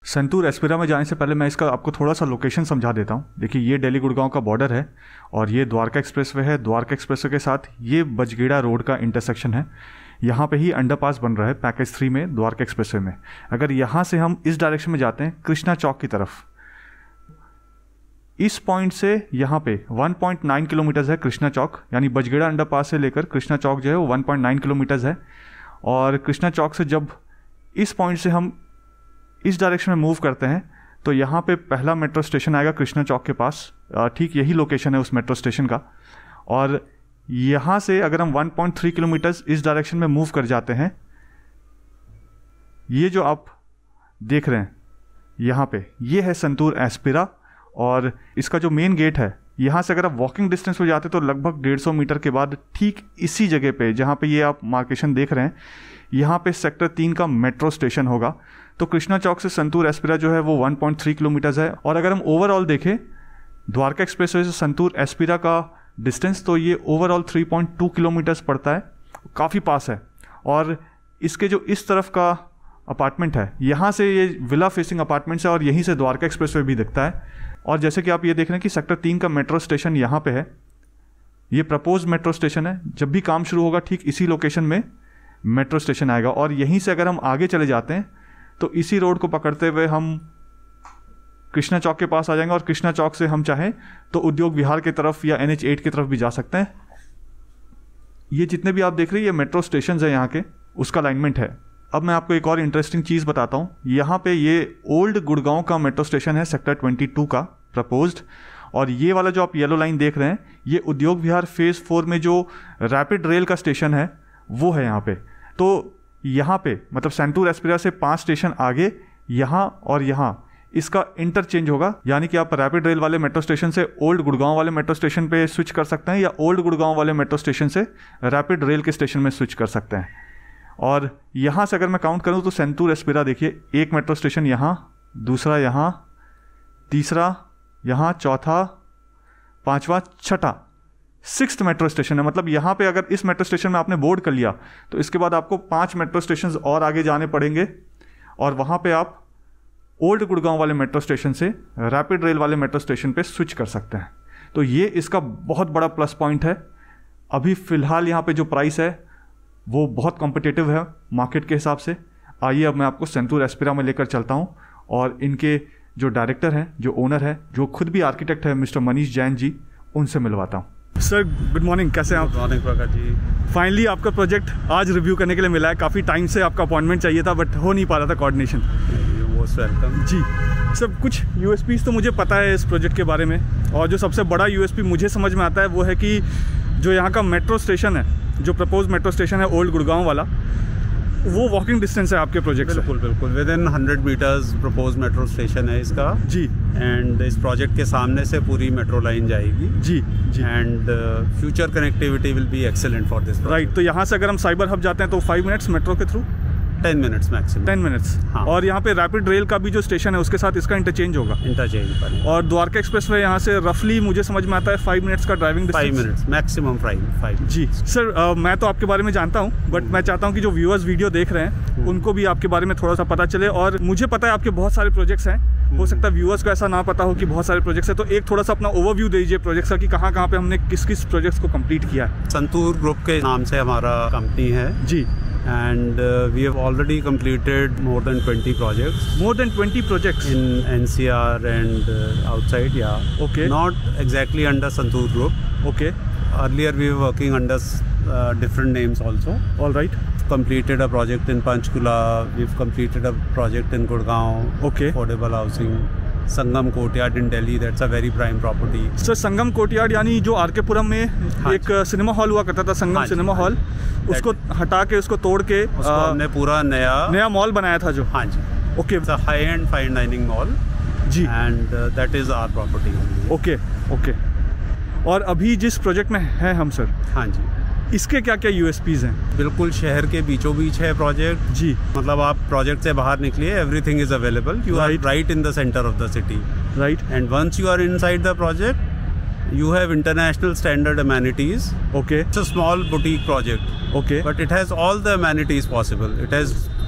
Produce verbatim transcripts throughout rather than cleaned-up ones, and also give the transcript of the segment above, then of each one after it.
संतूर एस्पिरा में जाने से पहले मैं इसका आपको थोड़ा सा लोकेशन समझा देता हूँ। देखिए ये दिल्ली गुड़गांव का बॉर्डर है और ये द्वारका एक्सप्रेसवे है। द्वारका एक्सप्रेसवे के साथ ये बजगेड़ा रोड का इंटरसेक्शन है। यहाँ पे ही अंडरपास बन रहा है पैकेज थ्री में द्वारका एक्सप्रेसवे में। अगर यहाँ से हम इस डायरेक्शन में जाते हैं कृष्णा चौक की तरफ, इस पॉइंट से यहाँ पे वन पॉइंट नाइन किलोमीटर्स है कृष्णा चौक, यानी बजगेड़ा अंडरपास से लेकर कृष्णा चौक जो है वो वन पॉइंट नाइन किलोमीटर्स है। और कृष्णा चौक से जब इस पॉइंट से हम इस डायरेक्शन में मूव करते हैं तो यहाँ पे पहला मेट्रो स्टेशन आएगा कृष्णा चौक के पास। ठीक यही लोकेशन है उस मेट्रो स्टेशन का। और यहाँ से अगर हम वन पॉइंट थ्री किलोमीटर्स इस डायरेक्शन में मूव कर जाते हैं, ये जो आप देख रहे हैं यहाँ पे, ये है संतूर एस्पिरा। और इसका जो मेन गेट है, यहाँ से अगर आप वॉकिंग डिस्टेंस पे जाते तो लगभग डेढ़ सौ मीटर के बाद ठीक इसी जगह पे जहाँ पे ये आप मार्केशन देख रहे हैं, यहाँ पे सेक्टर तीन का मेट्रो स्टेशन होगा। तो कृष्णा चौक से संतूर एस्पिरा जो है वो वन पॉइंट थ्री किलोमीटर्स है। और अगर हम ओवरऑल देखें द्वारका एक्सप्रेसवे से संतूर एस्पिरा का डिस्टेंस, तो ये overall three point two kilometres पड़ता है, काफ़ी पास है। और इसके जो इस तरफ का अपार्टमेंट है, यहाँ से ये विला फेसिंग अपार्टमेंट्स है और यहीं से द्वारका एक्सप्रेसवे भी दिखता है। और जैसे कि आप ये देख रहे हैं कि सेक्टर तीन का मेट्रो स्टेशन यहाँ पे है, ये प्रपोज मेट्रो स्टेशन है। जब भी काम शुरू होगा ठीक इसी लोकेशन में मेट्रो स्टेशन आएगा। और यहीं से अगर हम आगे चले जाते हैं तो इसी रोड को पकड़ते हुए हम कृष्णा चौक के पास आ जाएंगे। और कृष्णा चौक से हम चाहें तो उद्योग विहार की तरफ या एन एच एट की तरफ भी जा सकते हैं। ये जितने भी आप देख रहे हैं ये मेट्रो स्टेशन है यहाँ के, उसका अलाइनमेंट है। अब मैं आपको एक और इंटरेस्टिंग चीज़ बताता हूँ। यहाँ पे ये ओल्ड गुड़गांव का मेट्रो स्टेशन है सेक्टर ट्वेंटी टू का प्रपोज्ड। और ये वाला जो आप येलो लाइन देख रहे हैं, ये उद्योग विहार फेज़ फोर में जो रैपिड रेल का स्टेशन है वो है यहाँ पे। तो यहाँ पे मतलब संतूर एस्पिरा से पांच स्टेशन आगे यहाँ और यहाँ इसका इंटरचेंज होगा। यानी कि आप रैपिड रेल वाले मेट्रो स्टेशन से ओल्ड गुड़गांव वाले मेट्रो स्टेशन पे स्विच कर सकते हैं या ओल्ड गुड़गांव वाले मेट्रो स्टेशन से रैपिड रेल के स्टेशन में स्विच कर सकते हैं। और यहाँ से अगर मैं काउंट करूँ तो संतूर एस्पिरा देखिए, एक मेट्रो स्टेशन यहाँ, दूसरा यहाँ, तीसरा यहाँ, चौथा, पाँचवा, छठा, सिक्स्थ मेट्रो स्टेशन है। मतलब यहाँ पे अगर इस मेट्रो स्टेशन में आपने बोर्ड कर लिया तो इसके बाद आपको पांच मेट्रो स्टेशन और आगे जाने पड़ेंगे और वहाँ पे आप ओल्ड गुड़गांव वाले मेट्रो स्टेशन से रैपिड रेल वाले मेट्रो स्टेशन पे स्विच कर सकते हैं। तो ये इसका बहुत बड़ा प्लस पॉइंट है। अभी फ़िलहाल यहाँ पे जो प्राइस है वो बहुत कॉम्पिटिटिव है मार्केट के हिसाब से। आइए अब मैं आपको संतूर एस्पिरा में लेकर चलता हूँ और इनके जो डायरेक्टर हैं, जो ओनर है, जो खुद भी आर्किटेक्ट है, मिस्टर मनीष जैन जी, उनसे मिलवाता हूँ। सर गुड मॉर्निंग, कैसे हैं आप? Good morning Prakash ji. Finally आपका प्रोजेक्ट आज रिव्यू करने के लिए मिला है। काफ़ी टाइम से आपका अपॉइंटमेंट चाहिए था बट हो नहीं पा रहा था कोऑर्डिनेशन। मोस्ट वेलकम जी। सर कुछ यूएसपीज तो मुझे पता है इस प्रोजेक्ट के बारे में, और जो सबसे बड़ा यूएसपी मुझे समझ में आता है वो है कि जो यहाँ का मेट्रो स्टेशन है, जो प्रपोज मेट्रो स्टेशन है ओल्ड गुड़गांव वाला, वो वॉकिंग डिस्टेंस है आपके प्रोजेक्ट से। बिल्कुल बिल्कुल within hundred metres propose metro station है इसका जी। एंड इस प्रोजेक्ट के सामने से पूरी मेट्रो लाइन जाएगी जी जी। And future connectivity will be excellent for this. Right. तो यहाँ से अगर हम साइबर हब जाते हैं तो फाइव मिनट्स मेट्रो के through, ten minutes maximum. Ten minutes हाँ। और यहाँ पे रैपिड रेल का भी जो स्टेशन है उसके साथ इसका इंटरचेंज होगा। इंटरचेंज पर। और द्वारका एक्सप्रेस वे यहाँ से रफली मुझे समझ में आता है फाइव मिनट्स का driving distance. Five minutes maximum five five जी। सर आ, मैं तो आपके बारे में जानता हूँ बट मैं चाहता हूँ कि जो व्यूअर्स वीडियो देख रहे हैं उनको भी आपके बारे में थोड़ा सा पता चले। और मुझे पता है आपके बहुत सारे प्रोजेक्ट्स हैं, हो सकता है व्यूअर्स को ऐसा ना पता हो कि बहुत सारे प्रोजेक्ट्स हैं, तो एक थोड़ा सा अपना ओवरव्यू दीजिए प्रोजेक्ट्स का कि कहाँ कहाँ पे हमने किस किस प्रोजेक्ट्स को कंप्लीट किया है। संतूर ग्रुप के नाम से हमारा कंपनी है जी। and uh, we have already completed more than twenty projects. More than twenty projects in N C R and uh, outside, yeah. Okay. Not exactly under Santoor Group. Okay. Earlier we were working under uh, different names also. All right. Completed a project in Panchkula. We've completed a project in Gurgaon. Okay. Affordable housing. Sangam courtyard in Delhi, that's a very prime property. Sir Sangam courtyard यानी जो are के पुरम में हाँ एक cinema hall हुआ करता था, संगम हाँ सिनेमा हॉल, उसको हटा के उसको तोड़ के उसको हमने पूरा नया नया मॉल बनाया था जो। हाँ जी। Okay. It's a high end fine dining mall जी। And that is our property. Okay okay. और अभी जिस प्रोजेक्ट में है हम सर, हाँ जी, इसके क्या क्या यूएसपीज हैं? बिल्कुल शहर के बीचों बीच है प्रोजेक्ट जी। मतलब आप प्रोजेक्ट से बाहर निकलिए, everything is available, you are right in the centre of the city, right. And once you are inside the project you have international standard amenities. Okay. It's a small boutique project. Okay. But it has all the amenities possible. It has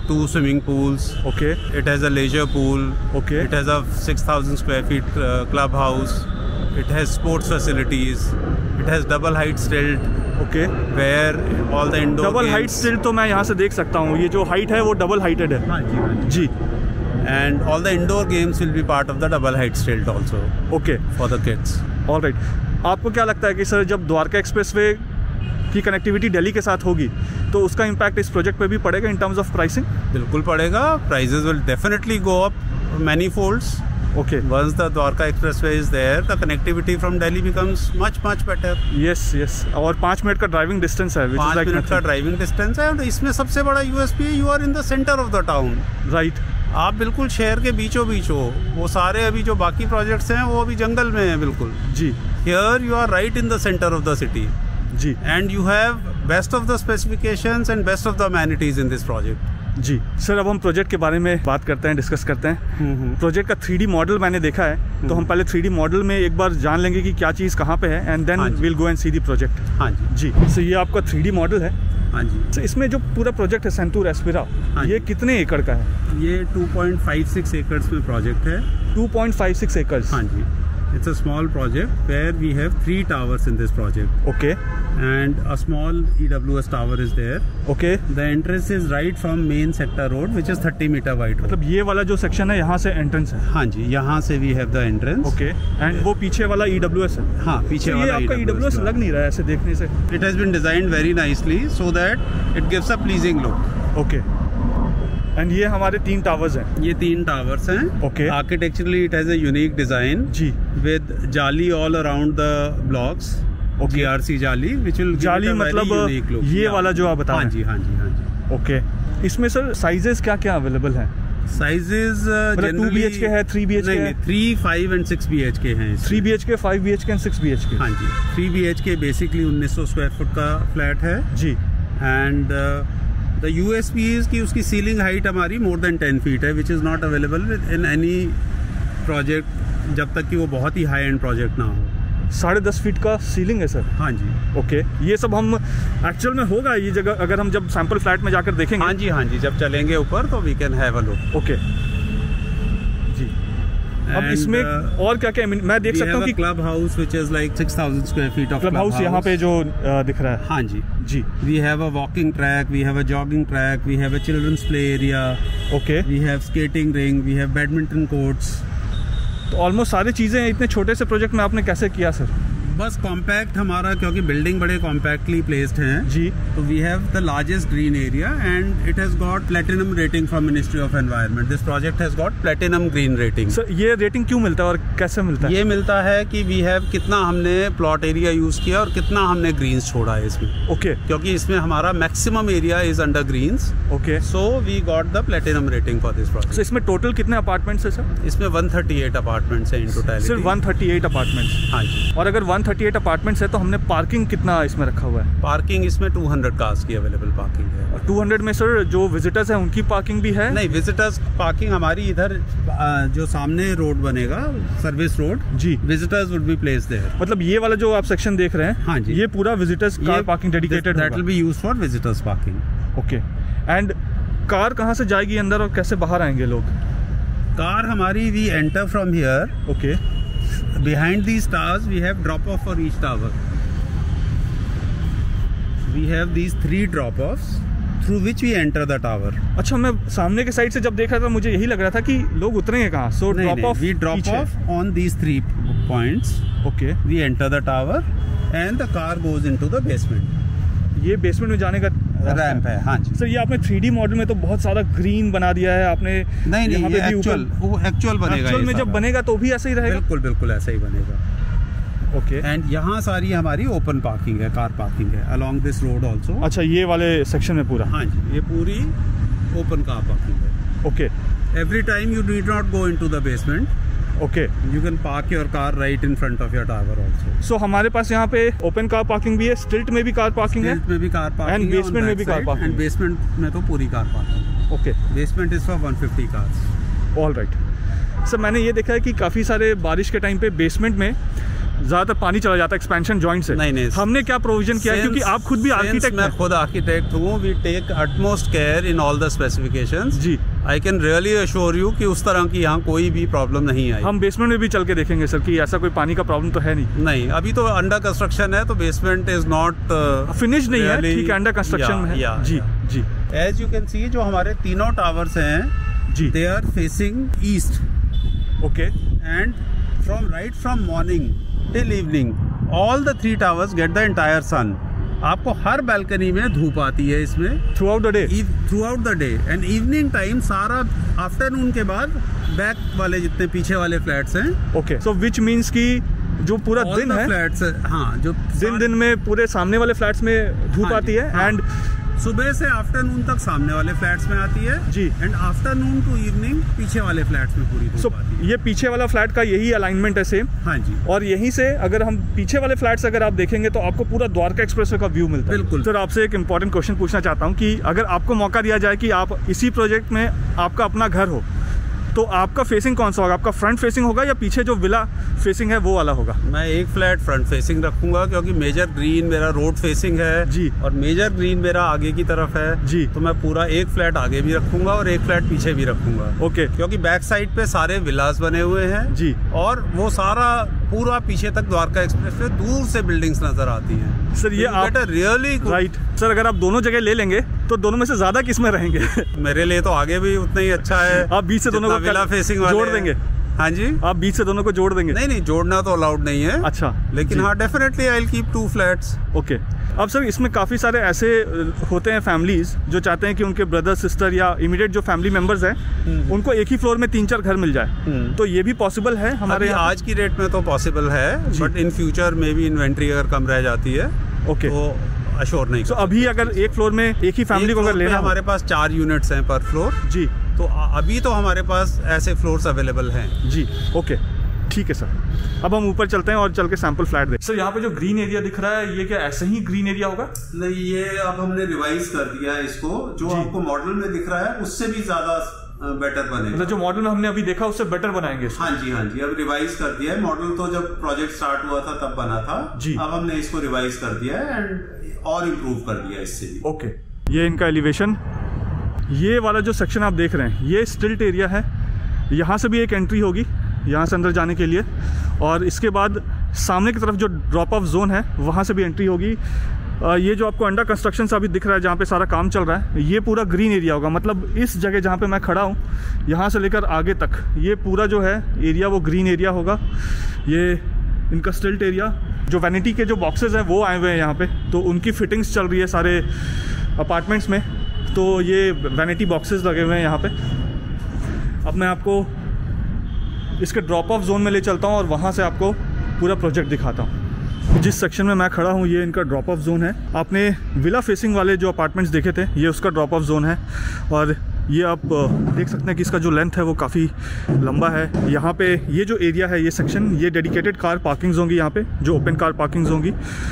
two swimming pools. Okay. It has a leisure pool. Okay. It has a six thousand square feet uh, clubhouse. It has sports facilities. It has double height stilt. Okay. Where all the indoor double games. Height still तो मैं यहाँ से देख सकता हूँ, ये जो height है वो डबल हाइटेड है। हाँ जी, हाँ जी. जी। And all the indoor games will be part of the double height stilt also. Okay. For the kids. All right. आपको क्या लगता है कि सर जब द्वारका एक्सप्रेसवे की कनेक्टिविटी दिल्ली के साथ होगी तो उसका इम्पैक्ट इस प्रोजेक्ट पे भी पड़ेगा इन टर्म्स ऑफ प्राइसिंग? बिल्कुल पड़ेगा. Prices will definitely go up many folds. Okay. Once the Dwarka Expressway is there, the connectivity from Delhi becomes much much better. Yes, yes. और पाँच मिनट का driving distance है, which is पाँच like minute का nothing. Driving distance है. और इसमें सबसे बड़ा यूएसपी है, you are in the centre of the town. Right. आप बिल्कुल शहर के बीचों बीच हो. वो सारे अभी जो बाकी प्रोजेक्ट्स हैं वो अभी जंगल में हैं बिल्कुल. जी. Here you are right in the center of the city. जी. And you have best of the specifications and best of the amenities in this project. जी सर, अब हम प्रोजेक्ट के बारे में बात करते हैं, डिस्कस करते हैं. प्रोजेक्ट का थ्री डी मॉडल मैंने देखा है, तो हम पहले थ्री डी मॉडल में एक बार जान लेंगे कि क्या चीज़ कहाँ पे है, and then will go and see the project. हाँ जी. जी. सो ये आपका थ्री डी मॉडल है. हाँ जी. तो इसमें जो पूरा प्रोजेक्ट है सेंटूर एस्पिरा, ये कितने एकड़ का है? ये two point five six acres में प्रोजेक्ट है. Two point five six acres. हाँ जी. It's a small project where we have three towers in this project. Okay. And a small E W S tower is there. Okay. The entrance is right from main sector road, which is thirty meter wide road. मतलब ये वाला जो section है यहाँ से entrance है? हाँ जी, यहाँ से we have the entrance. Okay. And वो पीछे वाला E W S है? हाँ, पीछे so वाला ये आपका E W S लग नहीं रहा है ऐसे देखने से? It has been designed very nicely so that it gives a pleasing look. Okay. And ये हमारे तीन टावर्स हैं. ये तीन टावर्स हैं. Okay. Architecturally it has a unique design. Ji. With जाली all around the blocks. Okay. G R C जाली which will give जाली it a मतलब very unique look. ये वाला जो आप बता रहे हैं? हाँ जी, हाँ जी, हाँ जी. ओके. इसमें सर साइजेस क्या क्या अवेलेबल हैं? Sizes to be H K है, थ्री बी एच के है? Three, five and six B H K हैं. Three B H K, five B H K and six B H K. हाँ जी. Three B H K basically उन्नीस सौ square foot का flat है. जी. And the U S P is की उसकी सीलिंग हाइट हमारी मोर देन टेन फीट है, which is not available in any project जब तक कि वो बहुत ही हाई एंड प्रोजेक्ट ना हो. साढ़े दस फीट का सीलिंग है सर? हाँ जी. ओके. ये सब हम एक्चुअल में होगा ये जगह अगर हम जब सैंपल फ्लैट में जाकर देखेंगे? हाँ जी, हाँ जी. जब चलेंगे ऊपर तो we can have a look. Okay जी. अब इसमें uh, और क्या क्या मैं देख सकता हूँ कि club house which is like six thousand square feet of club house यहाँ पे जो uh, दिख रहा है. हाँ जी. जी. We have a walking track, we have a jogging track, we have a children's play area. Okay. We have skating ring, we have badminton courts. तो ऑलमोस्ट सारी चीज़ें इतने छोटे से प्रोजेक्ट में आपने कैसे किया सर? बस कॉम्पैक्ट हमारा, क्योंकि बिल्डिंग बड़े कॉम्पैक्टली प्लेस्ड हैं जी. तो we have the largest green area and it has got platinum rating from ministry of environment. This project has got platinum green rating. Sir ये रेटिंग क्यों मिलता है और कैसे मिलता है? ये मिलता है कि वी हैव कितना हमने प्लॉट एरिया यूज किया और कितना हमने ग्रीन्स छोड़ा है इसमें. ओके. क्योंकि इसमें हमारा maximum area is under greens. Okay. So we got the platinum rating for this project. इसमें टोटल कितने अपार्टमेंट्स है सर? इसमें वन थर्टी एट अपार्टमेंट्स हैं इन टोटलिटी. सिर्फ वन थर्टी एट अपार्टमेंट्स? हाँ जी. और अगर वन थर्टी एट अपार्टमेंट्स है तो हमने पार्किंग कितना इसमें रखा हुआ है? पार्किंग इसमें टू हंड्रेड कार्स की अवेलेबल पार्किंग है. और टू हंड्रेड में सर जो विजिटर्स हैं उनकी पार्किंग भी है? नहीं, विजिटर्स पार्किंग हमारी इधर जो सामने रोड बनेगा सर्विस रोड जी, visitors would be place there. मतलब ये वाला जो आप सेक्शन देख रहे हैं? हाँ जी. ये पूरा visitors car parking dedicated that will be used for visitors parking. Okay. And car कहाँ से जाएगी अंदर और कैसे बाहर आएंगे लोग? कार हमारी we enter from here. Okay. Behind these towers we have drop off for each tower. We have these three drop offs through which we enter the tower. अच्छा, मैं सामने के साइड से जब देख रहा था मुझे यही लग रहा था कि लोग उतरेंगे कहाँ. So drop off. We drop off on these three points. Okay. We enter the tower and the car goes into the basement. ये बेसमेंट में जाने का रैंप है. हाँ जी. सर ये आपने थ्री डी मॉडल में तो बहुत सारा ग्रीन बना दिया है आपने. नहीं नहीं, ये एक्चुअल वो एक्चुअल बनेगा. एक्चुअल में जब बनेगा तो भी ऐसा ही रहेगा? बिल्कुल बिल्कुल ऐसा ही बनेगा. ओके. एंड यहाँ सारी हमारी ओपन पार्किंग है, कार पार्किंग है अलोंग दिस रोड ऑल्सो. अच्छा, ये वाले सेक्शन में पूरा? हाँ जी, ये पूरी ओपन कार पार्किंग है. Okay. Every time you need not go into the basement. Okay. You can park your car right in front of your tower also. So हमारे पास यहाँ पे ओपन कार पार्किंग भी है, स्टिल्ट में भी कार पार्किंग है, स्टिल्ट में भी कार पार्किंग एंड बेसमेंट में भी कार पार्किंग. एंड बेसमेंट में तो पूरी car parking. Okay. Basement is for one fifty cars. All right. Sir मैंने ये देखा है कि काफ़ी सारे बारिश के टाइम पे बेसमेंट में ज्यादातर पानी चला जाता है एक्सपेंशन जॉइंट से। नहीं नहीं, हमने क्या प्रोविजन किया है, क्योंकि आप खुद भी आर्किटेक्ट मैं खुद आर्किटेक्ट हूँ, we take utmost care in all the specifications. जी, I can really assure you कि उस तरह की यहाँ कोई भी प्रॉब्लम नहीं आई। हम बेसमेंट में भी चल के देखेंगे सर कि ऐसा कोई पानी का प्रॉब्लम तो है नहीं। नहीं, अभी तो अंडर कंस्ट्रक्शन है, तो बेसमेंट इज नॉट फिनिश नहीं है, ठीक है, अंडर कंस्ट्रक्शन में है। जी जी, एज यू कैन सी जो हमारे तीनों टावर्स हैं जी, they are facing east. Okay, and from right from morning till evening all the three towers get the entire sun. आपको हर बालकनी में धूप आती है इसमें throughout the day, throughout the day. And evening time सारा afternoon के बाद बैक वाले जितने पीछे वाले फ्लैट्स हैं, ओके, सो विच मीन्स कि जो पूरा दिन है फ्लैट्स, हाँ, जो दिन दिन में पूरे सामने वाले फ्लैट्स में धूप हाँ, आती है। हाँ, एंड सुबह से आफ्टरनून तक सामने वाले फ्लैट्स में आती है जी, एंड आफ्टरनून टू इवनिंग पीछे वाले फ्लैट्स में पूरी धूप so, आती है। ये पीछे वाला फ्लैट का यही अलाइनमेंट है सेम। हाँ जी, और यहीं से अगर हम पीछे वाले फ्लैट्स अगर आप देखेंगे तो आपको पूरा द्वारका एक्सप्रेसवे का व्यू मिलता है। बिल्कुल सर, आपसे एक इंपॉर्टेंट क्वेश्चन पूछना चाहता हूँ कि अगर आपको मौका दिया जाए कि आप इसी प्रोजेक्ट में आपका अपना घर हो, तो आपका फेसिंग कौन सा होगा? आपका फ्रंट फेसिंग होगा या पीछे जो विला फेसिंग है वो वाला होगा? मैं एक फ्लैट फ्रंट फेसिंग रखूंगा, क्योंकि मेजर ग्रीन मेरा रोड फेसिंग है जी, और मेजर ग्रीन मेरा आगे की तरफ है जी, तो मैं पूरा एक फ्लैट आगे भी रखूंगा और एक फ्लैट पीछे भी रखूंगा। ओके, क्योंकि बैक साइड पे सारे विलास बने हुए हैं जी, और वो सारा पूरा पीछे तक द्वारका एक्सप्रेस पे दूर से बिल्डिंग्स नजर आती हैं। सर ये आप रियली राइट सर, अगर आप दोनों जगह ले लेंगे तो दोनों में से ज्यादा किस में रहेंगे? मेरे लिए तो आगे भी उतना ही अच्छा है। आप बीच से दोनों को विला फेसिंग जोड़ देंगे? हाँ जी, आप बीच से दोनों को जोड़ देंगे? नहीं नहीं, जोड़ना तो अलाउड नहीं है। अच्छा, लेकिन हाँ, definitely I will keep two flats. Okay. अब सर, इसमें काफ़ी सारे ऐसे होते हैं फैमिलीज जो चाहते हैं कि उनके ब्रदर सिस्टर या इमीडिएट जो फैमिली मेंबर्स हैं उनको एक ही फ्लोर में तीन चार घर मिल जाए, तो ये भी पॉसिबल है हमारे यहाँ? आज की डेट में तो पॉसिबल है, बट इन फ्यूचर में भी इन्वेंट्री अगर कम रह जाती है ओके तो अश्योर नहीं। तो अभी अगर एक फ्लोर में एक ही फैमिली को अगर लेना, हमारे पास चार यूनिट्स हैं पर फ्लोर जी, तो अभी तो हमारे पास ऐसे फ्लोर्स अवेलेबल हैं जी। ओके, ठीक है सर। अब हम ऊपर चलते हैं और चल के सैंपल फ्लैट देखते हैं। सर, यहाँ पे जो ग्रीन एरिया दिख रहा है ये क्या ऐसे ही ग्रीन एरिया होगा? नहीं, ये अब हमने रिवाइज कर दिया है इसको। जो आपको मॉडल में दिख रहा है उससे भी ज्यादा बेटर बनेगा। मतलब जो मॉडल में हमने अभी देखा उससे बेटर बनाएंगे इसको? हाँ जी, हाँ जी, अब रिवाइज कर दिया है। मॉडल तो जब प्रोजेक्ट स्टार्ट हुआ था तब बना था जी, अब हमने इसको रिवाइज कर दिया है एंड और इम्प्रूव कर दिया इससे भी। ओके, ये इनका एलिवेशन, ये वाला जो सेक्शन आप देख रहे हैं ये स्टिल्ट एरिया है। यहाँ से भी एक एंट्री होगी यहाँ से अंदर जाने के लिए, और इसके बाद सामने की तरफ जो ड्रॉप ऑफ जोन है वहाँ से भी एंट्री होगी। ये जो आपको अंडर कंस्ट्रक्शन सा अभी दिख रहा है जहाँ पे सारा काम चल रहा है, ये पूरा ग्रीन एरिया होगा। मतलब इस जगह जहाँ पे मैं खड़ा हूँ यहाँ से लेकर आगे तक ये पूरा जो है एरिया वो ग्रीन एरिया होगा। ये इनका स्टिल्ट एरिया, जो वैनिटी के जो बॉक्सेस हैं वो आए हुए हैं यहाँ पे, तो उनकी फिटिंग्स चल रही है सारे अपार्टमेंट्स में, तो ये वैनिटी बॉक्सेस लगे हुए हैं यहाँ पे। अब मैं आपको इसके ड्रॉप ऑफ जोन में ले चलता हूँ और वहाँ से आपको पूरा प्रोजेक्ट दिखाता हूँ। जिस सेक्शन में मैं खड़ा हूँ ये इनका ड्रॉप ऑफ जोन है। आपने विला फेसिंग वाले जो अपार्टमेंट्स देखे थे ये उसका ड्रॉप ऑफ जोन है, और ये आप देख सकते हैं कि इसका जो लेंथ है वो काफ़ी लंबा है। यहाँ पे ये जो एरिया है ये सेक्शन, ये डेडिकेटेड कार पार्किंग्स होंगी यहाँ पे, जो ओपन कार पार्किंग्स होंगी।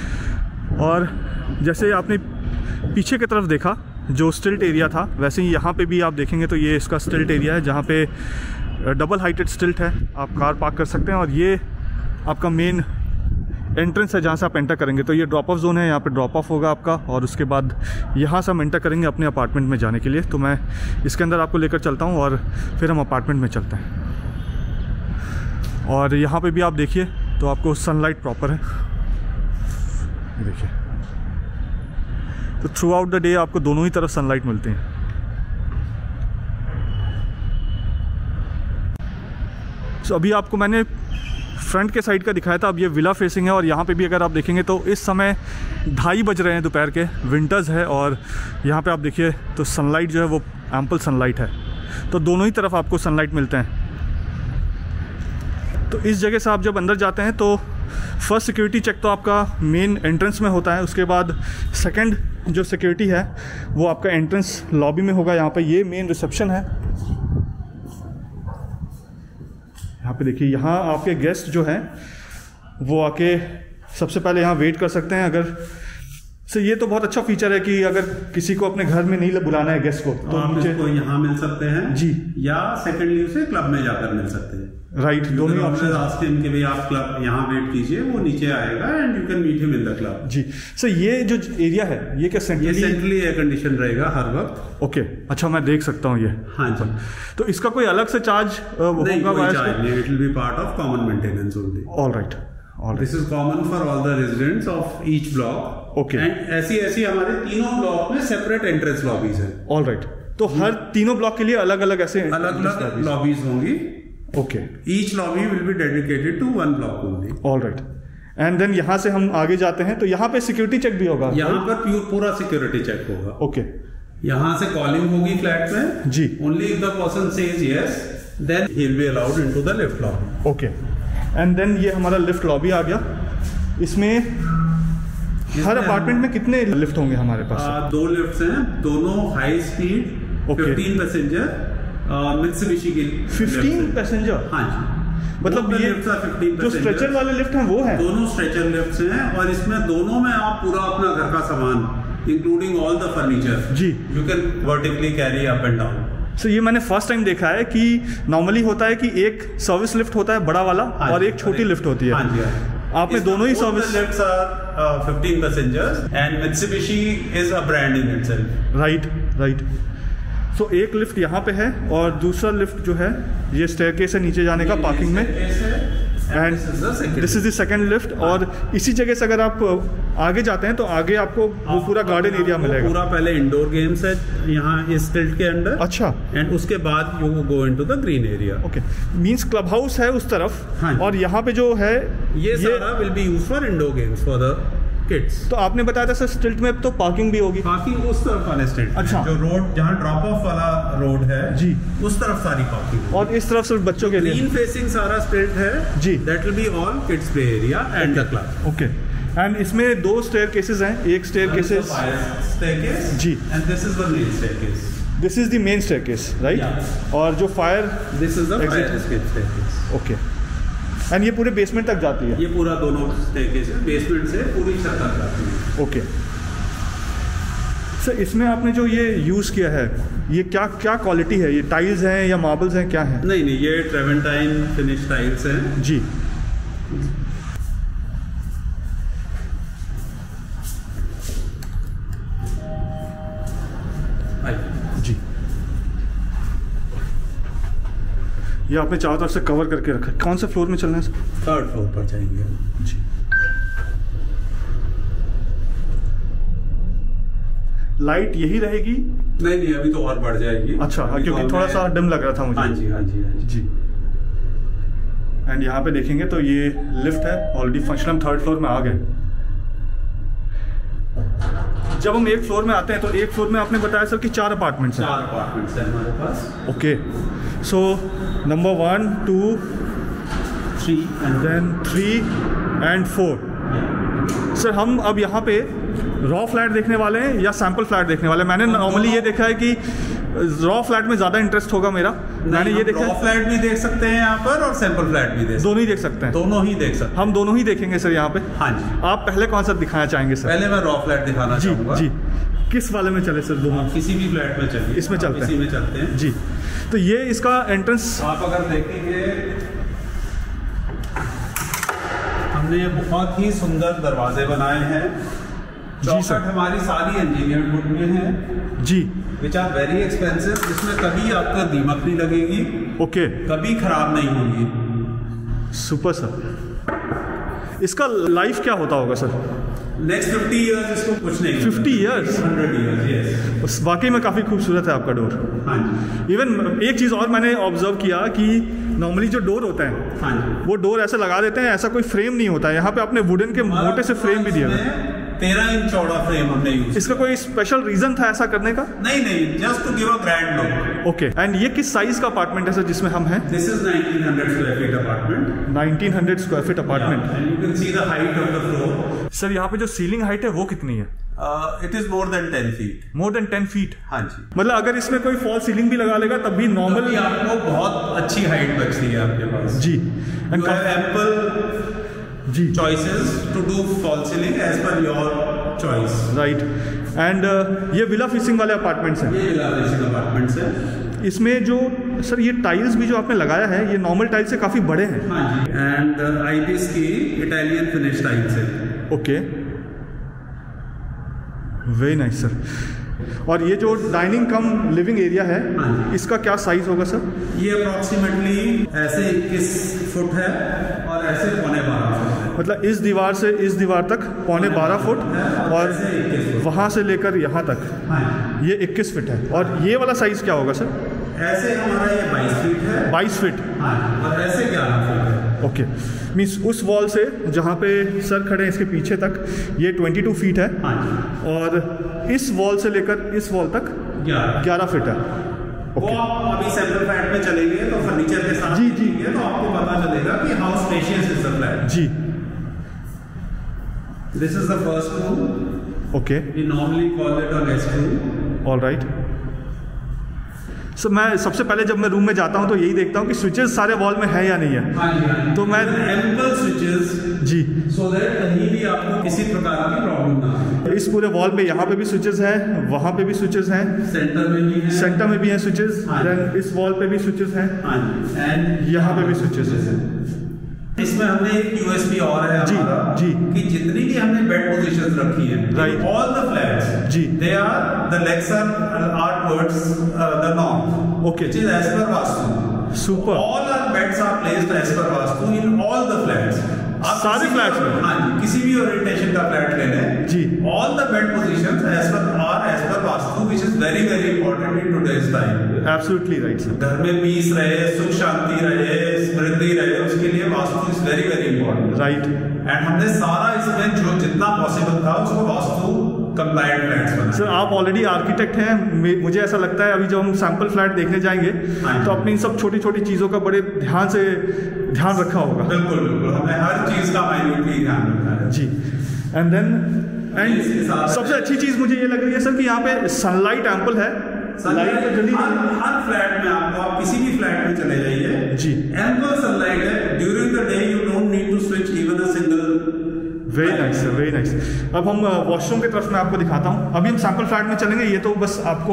और जैसे आपने पीछे की तरफ देखा जो स्टिल्ट एरिया था, वैसे ही यहाँ पे भी आप देखेंगे तो ये इसका स्टिल्ट एरिया है जहाँ पे डबल हाइटेड स्टिल्ट है, आप कार पार्क कर सकते हैं। और ये आपका मेन एंट्रेंस है जहाँ से आप एंटर करेंगे, तो ये ड्रॉप ऑफ जोन है, यहाँ पे ड्रॉप ऑफ होगा आपका, और उसके बाद यहाँ से हम एंटर करेंगे अपने अपार्टमेंट में जाने के लिए। तो मैं इसके अंदर आपको लेकर चलता हूँ और फिर हम अपार्टमेंट में चलते हैं। और यहाँ पे भी आप देखिए तो आपको सनलाइट प्रॉपर है, ये देखिए, तो थ्रू आउट द डे आपको दोनों ही तरफ सनलाइट मिलती है। तो अभी आपको मैंने फ्रंट के साइड का दिखाया था, अब ये विला फेसिंग है। और यहाँ पे भी अगर आप देखेंगे तो इस समय ढाई बज रहे हैं दोपहर के, विंटर्स है, और यहाँ पे आप देखिए तो सनलाइट जो है वो एम्पल सनलाइट है, तो दोनों ही तरफ आपको सनलाइट मिलते हैं। तो इस जगह से आप जब अंदर जाते हैं तो फर्स्ट सिक्योरिटी चेक तो आपका मेन एंट्रेंस में होता है, उसके बाद सेकंड जो सिक्योरिटी है वो आपका एंट्रेंस लॉबी में होगा। यहाँ पे ये मेन रिसेप्शन है, यहाँ पे देखिए, यहाँ आपके गेस्ट जो हैं वो आके सबसे पहले यहाँ वेट कर सकते हैं। अगर सर ये तो बहुत अच्छा फीचर है कि अगर किसी को अपने घर में नहीं बुलाना है गेस्ट को तो आप नीचे इसको यहाँ मिल सकते हैं जी, या सेकंडली उसे क्लब में जाकर मिल सकते हैं। राइट, दोनों ही ऑप्शन। आस्क हिम कि भाई आप क्लब यहाँ वेट कीजिए, वो नीचे आएगा and you can meet him in the club. जी सर, ये जो एरिया है ये क्या सेंट्रली सेंट्रली एयर कंडीशन रहेगा हर वक्त। ओके, अच्छा मैं देख सकता हूँ ये। हाँ जी। तो इसका कोई अलग से चार्ज होगा? It will be part of common maintenance only. All right, this is common for all the residents of each block. Okay, and ऐसी ऐसी हमारे तीनों ब्लॉक में सेपरेट एंट्रेंस लॉबीज है। ऑल राइट, तो हर तीनों ब्लॉक के लिए अलग अलग ऐसे अलग अलग लॉबीज होंगी। Okay, each lobby will be dedicated to one block only. All right, and then यहाँ से हम आगे जाते हैं तो यहाँ पे सिक्योरिटी चेक भी होगा? यहाँ पर प्योर पूरा सिक्योरिटी चेक होगा। ओके, यहाँ से कॉलिंग होगी फ्लैट में जी। Only if the person says yes then he will be allowed into the lift lobby. Okay, and then ये हमारा लिफ्ट लॉबी आ गया। इसमें हर अपार्टमेंट में कितने लिफ्ट होंगे हमारे पास? आ, दो लिफ्ट्स हैं, दोनों high speed, fifteen passenger Mitsubishi की। Fifteen passenger? हाँ जी, मतलब ये जो स्ट्रेचर वाले लिफ्ट हैं वो हैं? दोनों स्ट्रेचर लिफ्ट्स हैं और इसमें दोनों में आप पूरा अपना घर का सामान इंक्लूडिंग ऑल द फर्नीचर जी you can vertically carry up and down. So so, ये मैंने फर्स्ट टाइम देखा है कि नॉर्मली होता है कि एक सर्विस लिफ्ट होता है बड़ा वाला और एक छोटी लिफ्ट होती है। हाँ जी, आपने दोनों ही service lifts are fifteen passengers and Mitsubishi is a brand in itself. Right right, so एक लिफ्ट यहाँ पे है और दूसरा लिफ्ट जो है ये स्टेयरकेस है नीचे जाने का पार्किंग में, and this is the second lift. और इसी जगह से अगर आप आगे जाते हैं तो आगे आपको वो पूरा गार्डन एरिया मिलेगा। पूरा पहले इंडोर गेम्स है यहाँ इस टिल्ट के अंदर। अच्छा, एंड उसके बाद you go into the green area. Okay, means club house है उस तरफ। हाँ, और यहाँ पे जो है ये, ये सारा will be used for indoor games for the kids. तो आपने बताया था सर स्टिल्ट में तो पार्किंग भी होगी? पार्किंग उस तरफ वाले स्टिल्ट। अच्छा, जो रोड जहाँ ड्रॉप ऑफ वाला रोड है जी, उस तरफ सारी पार्किंग। और इस तरफ सिर्फ बच्चों के लिए ग्रीन फेसिंग सारा स्टिल्ट है जी, that will be all kids play area and the club. Okay, and इसमें दो स्टेयरकेसेस हैं, एक स्टेयरकेसेस स्टेयरकेस जी, and this is the main staircase. This is the main staircase, right? और जो fire, this is the fire escape staircase. Okay, and ये पूरे basement तक जाती है? ये पूरा दोनों स्टेयरकेस है, बेसमेंट से पूरी छत तक जाती है। ओके सर, इसमें आपने जो ये यूज़ किया है ये क्या क्या क्वालिटी है? ये टाइल्स हैं या मार्बल्स हैं, क्या है? नहीं नहीं, ये ट्रेवेंटाइन फिनिश टाइल्स हैं जी। जी, ये आपने चारों तरफ से कवर करके रखा है। कौन से फ्लोर में चलना है सर? थर्ड फ्लोर पर जाएंगे जी। लाइट यही रहेगी? नहीं नहीं, अभी तो और बढ़ जाएगी। अच्छा, क्योंकि थोड़ा सा डिम लग रहा था मुझे। हाँ जी हाँ जी हाँ जी। एंड यहाँ पे देखेंगे तो ये लिफ्ट है, ऑलरेडी फंक्शनल थर्ड फ्लोर में आ गए। जब हम एक फ्लोर में आते हैं तो एक फ्लोर में आपने बताया सर कि चार अपार्टमेंट्स हैं? चार अपार्टमेंट्स हैं हमारे पास। Okay, so number one, two, three and then three and four. Sir हम अब यहाँ पे रॉ फ्लैट देखने वाले हैं या सैंपल फ्लैट देखने वाले हैं? मैंने नॉर्मली ये देखा है कि रॉ फ्लैट में ज़्यादा इंटरेस्ट होगा मेरा। मैंने ये देखा रॉ फ्लैट भी देख सकते हैं यहाँ पर और सैंपल फ्लैट भी देख, दोनों ही देख सकते हैं? दोनों ही देख सकते हैं। हम दोनों ही देखेंगे सर यहाँ पे। हाँ जी। आप पहले कौन सा दिखाना चाहेंगे सर? पहले मैं रॉ फ्लैट दिखाना जी चाहूँगा। जी, किस वाले में चले सर? दोनों? किसी भी फ्लैट में चलिए। इसमें चलते हैं? इसी में चलते हैं जी। तो ये इसका एंट्रेंस आप अगर देखेंगे, हमने बहुत ही सुंदर दरवाजे बनाए हैं। चौखट हमारी सारी इंजीनियर्ड वुड में है जी, विच आर वेरी एक्सपेंसिव, जिसमें कभी आपको दीमक नहीं लगेगी। ओके, कभी खराब नहीं होगी। Super sir. इसका लाइफ क्या होता होगा सर? नेक्स्ट फिफ्टी इयर्स इसको कुछ नहीं। Fifty years? Hundred years, yes. वाकई में काफ़ी खूबसूरत है आपका डोर। हाँ जी। इवन एक चीज़ और मैंने ऑब्जर्व किया कि नॉर्मली जो डोर होता है, हाँ जी, वो डोर ऐसे लगा देते हैं, ऐसा कोई फ्रेम नहीं होता है। यहाँ पे आपने वुडन के मोटे से फ्रेम भी दिया है। तेरह इंच चौड़ा फ्रेम हमने यूज। इसका कोई स्पेशल रीजन था ऐसा करने का? नहीं नहीं, just to give a grand look. Okay, and ये किस साइज का अपार्टमेंट है सर जिसमें हम हैं? This is nineteen hundred square feet apartment. Nineteen hundred square feet apartment. And you can see the height of the floor. Sir यहाँ पे जो सीलिंग हाइट है वो कितनी है? It is more than ten feet. More than ten feet? हाँ जी। मतलब अगर इसमें कोई फॉल सीलिंग भी लगा लेगा तब भी नॉर्मल आपको बहुत अच्छी हाइट बचती है आपके पास। जी, एंड एम्पल जी choices to do fall ceiling as per your choice. Right. And ये विला फेसिंग वाले अपार्टमेंट्स हैं? ये विला फेसिंग अपार्टमेंट्स हैं। इसमें जो सर ये टाइल्स भी जो आपने लगाया है ये नॉर्मल टाइल्स से काफ़ी बड़े हैं। हाँ जी, एंड आईपीएस की इटालियन फिनिश टाइल्स है। Okay, very nice sir. और ये जो डाइनिंग कम लिविंग एरिया है, हाँ, इसका क्या साइज होगा सर? ये अप्रॉक्सीमेटली ऐसे इक्कीस फुट है और ऐसे पौने बारह फुट है। मतलब इस दीवार से इस दीवार तक पौने बारह फुट और वहाँ से लेकर यहाँ तक हाँ, ये इक्कीस फीट है। और ये वाला साइज क्या होगा सर? ऐसे हमारा ये बाईस फीट है। बाईस फीट हाँ, और ऐसे ग्यारह फीट है। ओके, मीन्स उस वॉल से जहाँ पे सर खड़े हैं इसके पीछे तक ये बाईस फीट है। हाँ, और इस वॉल से लेकर इस वॉल तक ग्यारह फीट है। वो आप अभी सैंपल फ्लैट में चलेंगे तो फर्नीचर के साथ जी जी तो आपको पता चलेगा कि how spacious is the flat. जी, this is the first room. Okay, we normally call it a guest room. All right. Sir मैं सबसे पहले जब मैं रूम में जाता हूँ तो यही देखता हूँ कि स्विचेस सारे वॉल में है या नहीं है। हाँ जी, हाँ जी। तो मैं एम्पल स्विचेस जी, सो दैट कहीं भी आपको किसी प्रकार की प्रॉब्लम ना हो। इस पूरे वॉल पे यहाँ पे भी स्विचेस हैं, वहाँ पे भी स्विचेस हैं, सेंटर में भी है, सेंटर में भी हैं स्विचेस, हाँ, देन इस वॉल पे भी स्विचेस हैं, हाँ, एंड यहाँ पे भी स्विचेस हैं। इसमें हमने एक यूएसपी और है जी हमारा जी कि जितनी भी हमने बेड पोजीशंस रखी हैं, राइट, ऑल द फ्लैट्स जी, they are the legs are are towards the north, okay, which is as per vastu. Super. All our beds are placed as per vastu in all the flats. सारे flats में? हाँ जी, किसी भी orientation का flat ले लें जी, all the bed positions as per are as per vastu, which is very very important in today's time. Absolutely right sir. घर में पीस रहे, सुख शांति रहे, समृद्धि रहे, उसके लिए vastu is very very important. Right. And हमने सारा इसमें जो जितना पॉसिबल था उसको वास्तु कंप्लायंट फ्लैट्स बनाए। सर आप ऑलरेडी आर्किटेक्ट हैं, मुझे ऐसा लगता है अभी जब हम सैंपल फ्लैट देखने जाएंगे तो अपनी इन सब छोटी छोटी चीज़ों का बड़े ध्यान से ध्यान रखा होगा। बिल्कुल बिल्कुल, हमने हर चीज़ का माइन्यूटली ध्यान रखा है जी। एंड देन एंड सबसे अच्छी चीज़ मुझे ये लग रही है सर कि यहाँ पे सनलाइट एम्पल है। सनलाइट तो जल्दी हर, हर फ्लैट में आपको, आप किसी भी फ्लैट में चले जाइए जी, एम्पल सनलाइट है। During the day you don't need to switch even a single. Very nice sir, very nice. अब हम वॉशरूम की तरफ मैं आपको दिखाता हूँ। अभी हम सैंपल फ्लैट में चलेंगे, ये तो बस आपको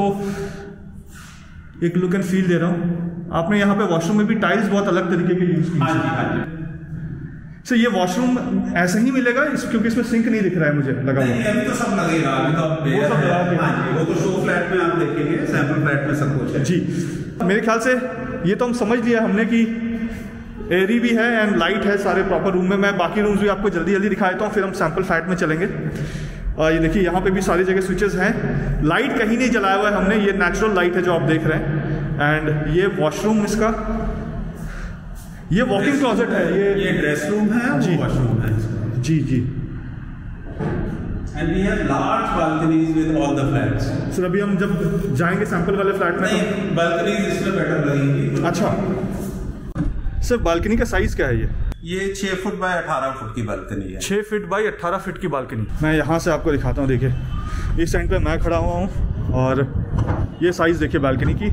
एक लुक एंड फील दे रहा हूँ। आपने यहाँ पे वॉशरूम में भी टाइल्स बहुत अलग तरीके के यूज की। हाँ जी, हाँ जी। सर ये वॉशरूम ऐसे ही मिलेगा इस, क्योंकि इसमें सिंक नहीं दिख रहा है मुझे लगा हुआ। नहीं, अभी तो सब लगेगा, अभी तो आप वो सब लगा के। हाँ जी, वो तो शो फ्लैट में आप देखेंगे, सैंपल फ्लैट में सब कुछ है जी। मेरे ख्याल से ये तो हम समझ लिया हमने कि एरी भी है एंड लाइट है सारे प्रॉपर रूम में। मैं बाकी रूम्स भी आपको जल्दी जल्दी दिखा देता हूँ, फिर हम सैंपल फ्लैट में चलेंगे। और ये देखिए यहाँ पे भी सारी जगह स्विचेस हैं। लाइट कहीं नहीं जलाया हुआ है हमने, ये नेचुरल लाइट है जो आप देख रहे हैं। एंड ये वॉशरूम इसका, ये वॉकिंग क्लोजेट है, ये ये ड्रेस रूम है जी, वॉशरूम है जी जी। And we have large balconies with all the flats. Sir अभी हम जब जाएंगे सैंपल वाले फ्लैट में नहीं, बालकनीज इसमें बेटर लगेंगी। अच्छा सर, बालकनी का साइज क्या है? ये ये छह फुट बाय अठारह फुट की बालकनी है। छह फीट बाई अट्ठारह फीट की बालकनी। मैं यहाँ से आपको दिखाता हूँ। देखिए इस साइड पे मैं खड़ा हुआ हूँ और ये साइज़ देखिए बालकनी की।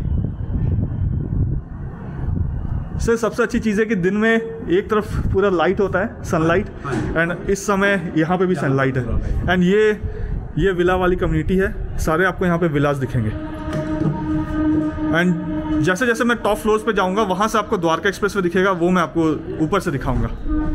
सर सबसे अच्छी चीज़ है कि दिन में एक तरफ पूरा लाइट होता है, सनलाइट, एंड इस समय यहाँ पे भी सनलाइट है। एंड ये ये विला वाली कम्युनिटी है, सारे आपको यहाँ पे विलास दिखेंगे। एंड जैसे जैसे मैं टॉप फ्लोर्स पे जाऊँगा वहाँ से आपको द्वारका एक्सप्रेस वे दिखेगा, वो मैं आपको ऊपर से दिखाऊँगा।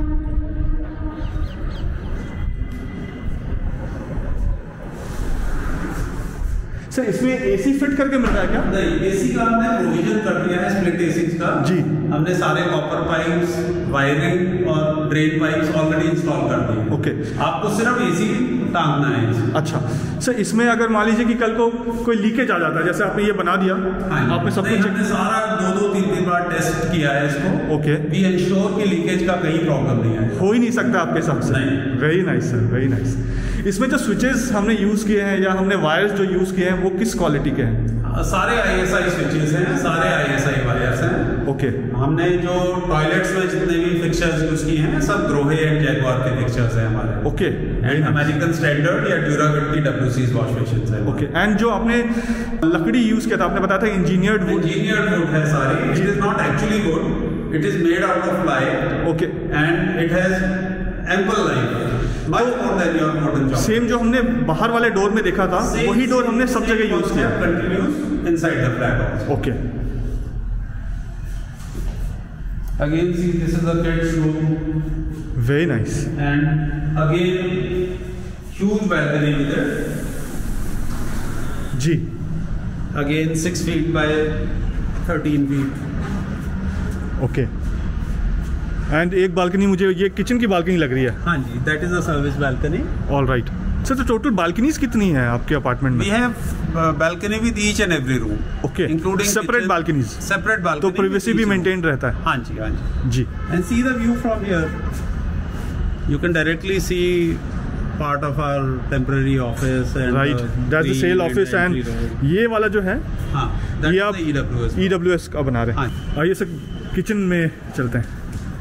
सर इसमें एसी फिट करके मिल रहा है क्या? नहीं, एसी का हमने प्रोविजन कर दिया है, स्प्लिट एसी का जी। हमने सारे कॉपर पाइप्स, वायरिंग और ड्रेन पाइप्स ऑलरेडी इंस्टॉल कर दिए। ओके, आपको सिर्फ एसी टांगना है इसमें। अच्छा सर, इसमें अगर मान लीजिए कि कल को कोई लीकेज आ जाता है, जैसे आपने ये बना दिया, आपने सब कुछ हमने सारा दो दो तीन तीन बार टेस्ट किया है इसको। ओके, वी इंश्योर कि लीकेज का कहीं प्रॉब्लम नहीं है, हो ही नहीं सकता आपके हिसाब से। Very nice sir, very nice. इसमें जो स्विचेस हमने यूज़ किए हैं या हमने वायर्स जो यूज़ किए हैं वो किस क्वालिटी के हैं? सारे आईएसआई स्विचेस हैं, सारे आईएसआई वायर्स हैं। ओके, हमने जो टॉयलेट्स में जितने भी फिक्चर्स यूज किए हैं सब ग्रोहे एंड जैगुआर के फिक्चर्स हैं हमारे। ओके, एंड अमेरिकन स्टैंडर्ड या ड्यूराबिलिटी डब्ल्यूसीज वॉश बेसिन्स हैं। ओके, एंड जो आपने लकड़ी यूज़ किया था, आपने बताया था इंजीनियर्ड वुड। इंजीनियर्ड वुड है सारी। It is not actually wood, it is made out of ply. Okay, and it has ample life. Much more than your modern chocolate. Same जो हमने बाहर वाले डोर में देखा था Same- वही डोर हमने सब same जगह यूज किया। concept continues inside the flat also. Okay Again, see, this is a kid's room, very nice. and again, huge balcony with it. जी Again, six feet by thirteen feet. Okay and एक balcony मुझे ये kitchen की balcony लग रही है। हाँ जी, that is a service balcony. All right sir, तो टोटल बालकनीज कितनी है आपके अपार्टमेंट में? We have uh, balcony with each and every room. Okay, Including separate kitchen, balconies, Separate balcony. तो प्राइवेसी with भी each room. मेंटेन रहता है। हाँ जी, हाँ जी. जी And see the view from here. You can directly see part of our temporary office and right, that's the sale office and ये वाला जो है हाँ, that ये is आप the E W S. E W S का बना रहे हैं। हाँ। आइए सर किचन में चलते हैं।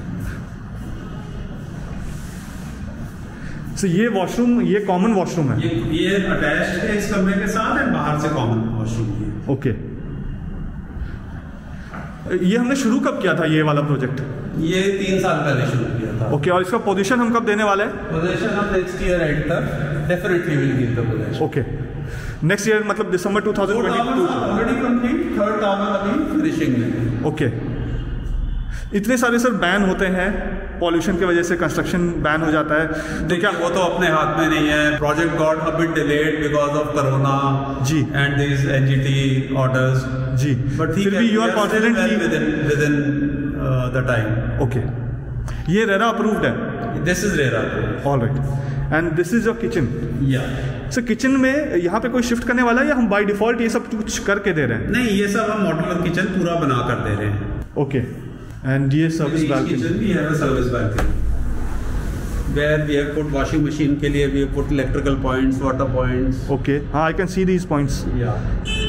सो ये वॉशरूम, ये कॉमन वॉशरूम है। ये ये अटैच्ड है इस कमरे के साथ एंड बाहर से कॉमन वॉशरूम है। ओके, ये हमने शुरू कब किया था ये वाला प्रोजेक्ट? ये तीन साल पहले शुरू किया था। ओके, और इसका पोजीशन हम कब देने वाले हैं? पोजीशन हम नेक्स्ट ईयर एंड तक definitely will give the position. Okay, next year मतलब December two thousand twenty two. Already complete, third tower अभी फिनिशिंग में। ओके, इतने सारे सर बैन होते हैं पॉल्यूशन की वजह से, कंस्ट्रक्शन बैन हो जाता है, तो देखिए क्या वो तो अपने हाथ में नहीं है। Project got a bit delayed because of corona जी एंड दिस एनजीटी ऑर्डर्स, जी, बट फिर भी you are confidently with in the time. Okay, ये रेरा अप्रूव्ड है? This is RERA. All right, and this is your kitchen. या sir kitchen में यहाँ पे कोई शिफ्ट करने वाला है या हम बाय डिफॉल्ट ये सब कुछ करके दे रहे हैं? नहीं, ये सब हम मॉड्यूलर किचन पूरा बना कर दे रहे हैं। ओके, एंड ये सर्विस बालकनी। किचन भी है, service balcony where we have put washing machine के लिए we have put electrical points, water points. Okay, हाँ, I can see these points. Yeah.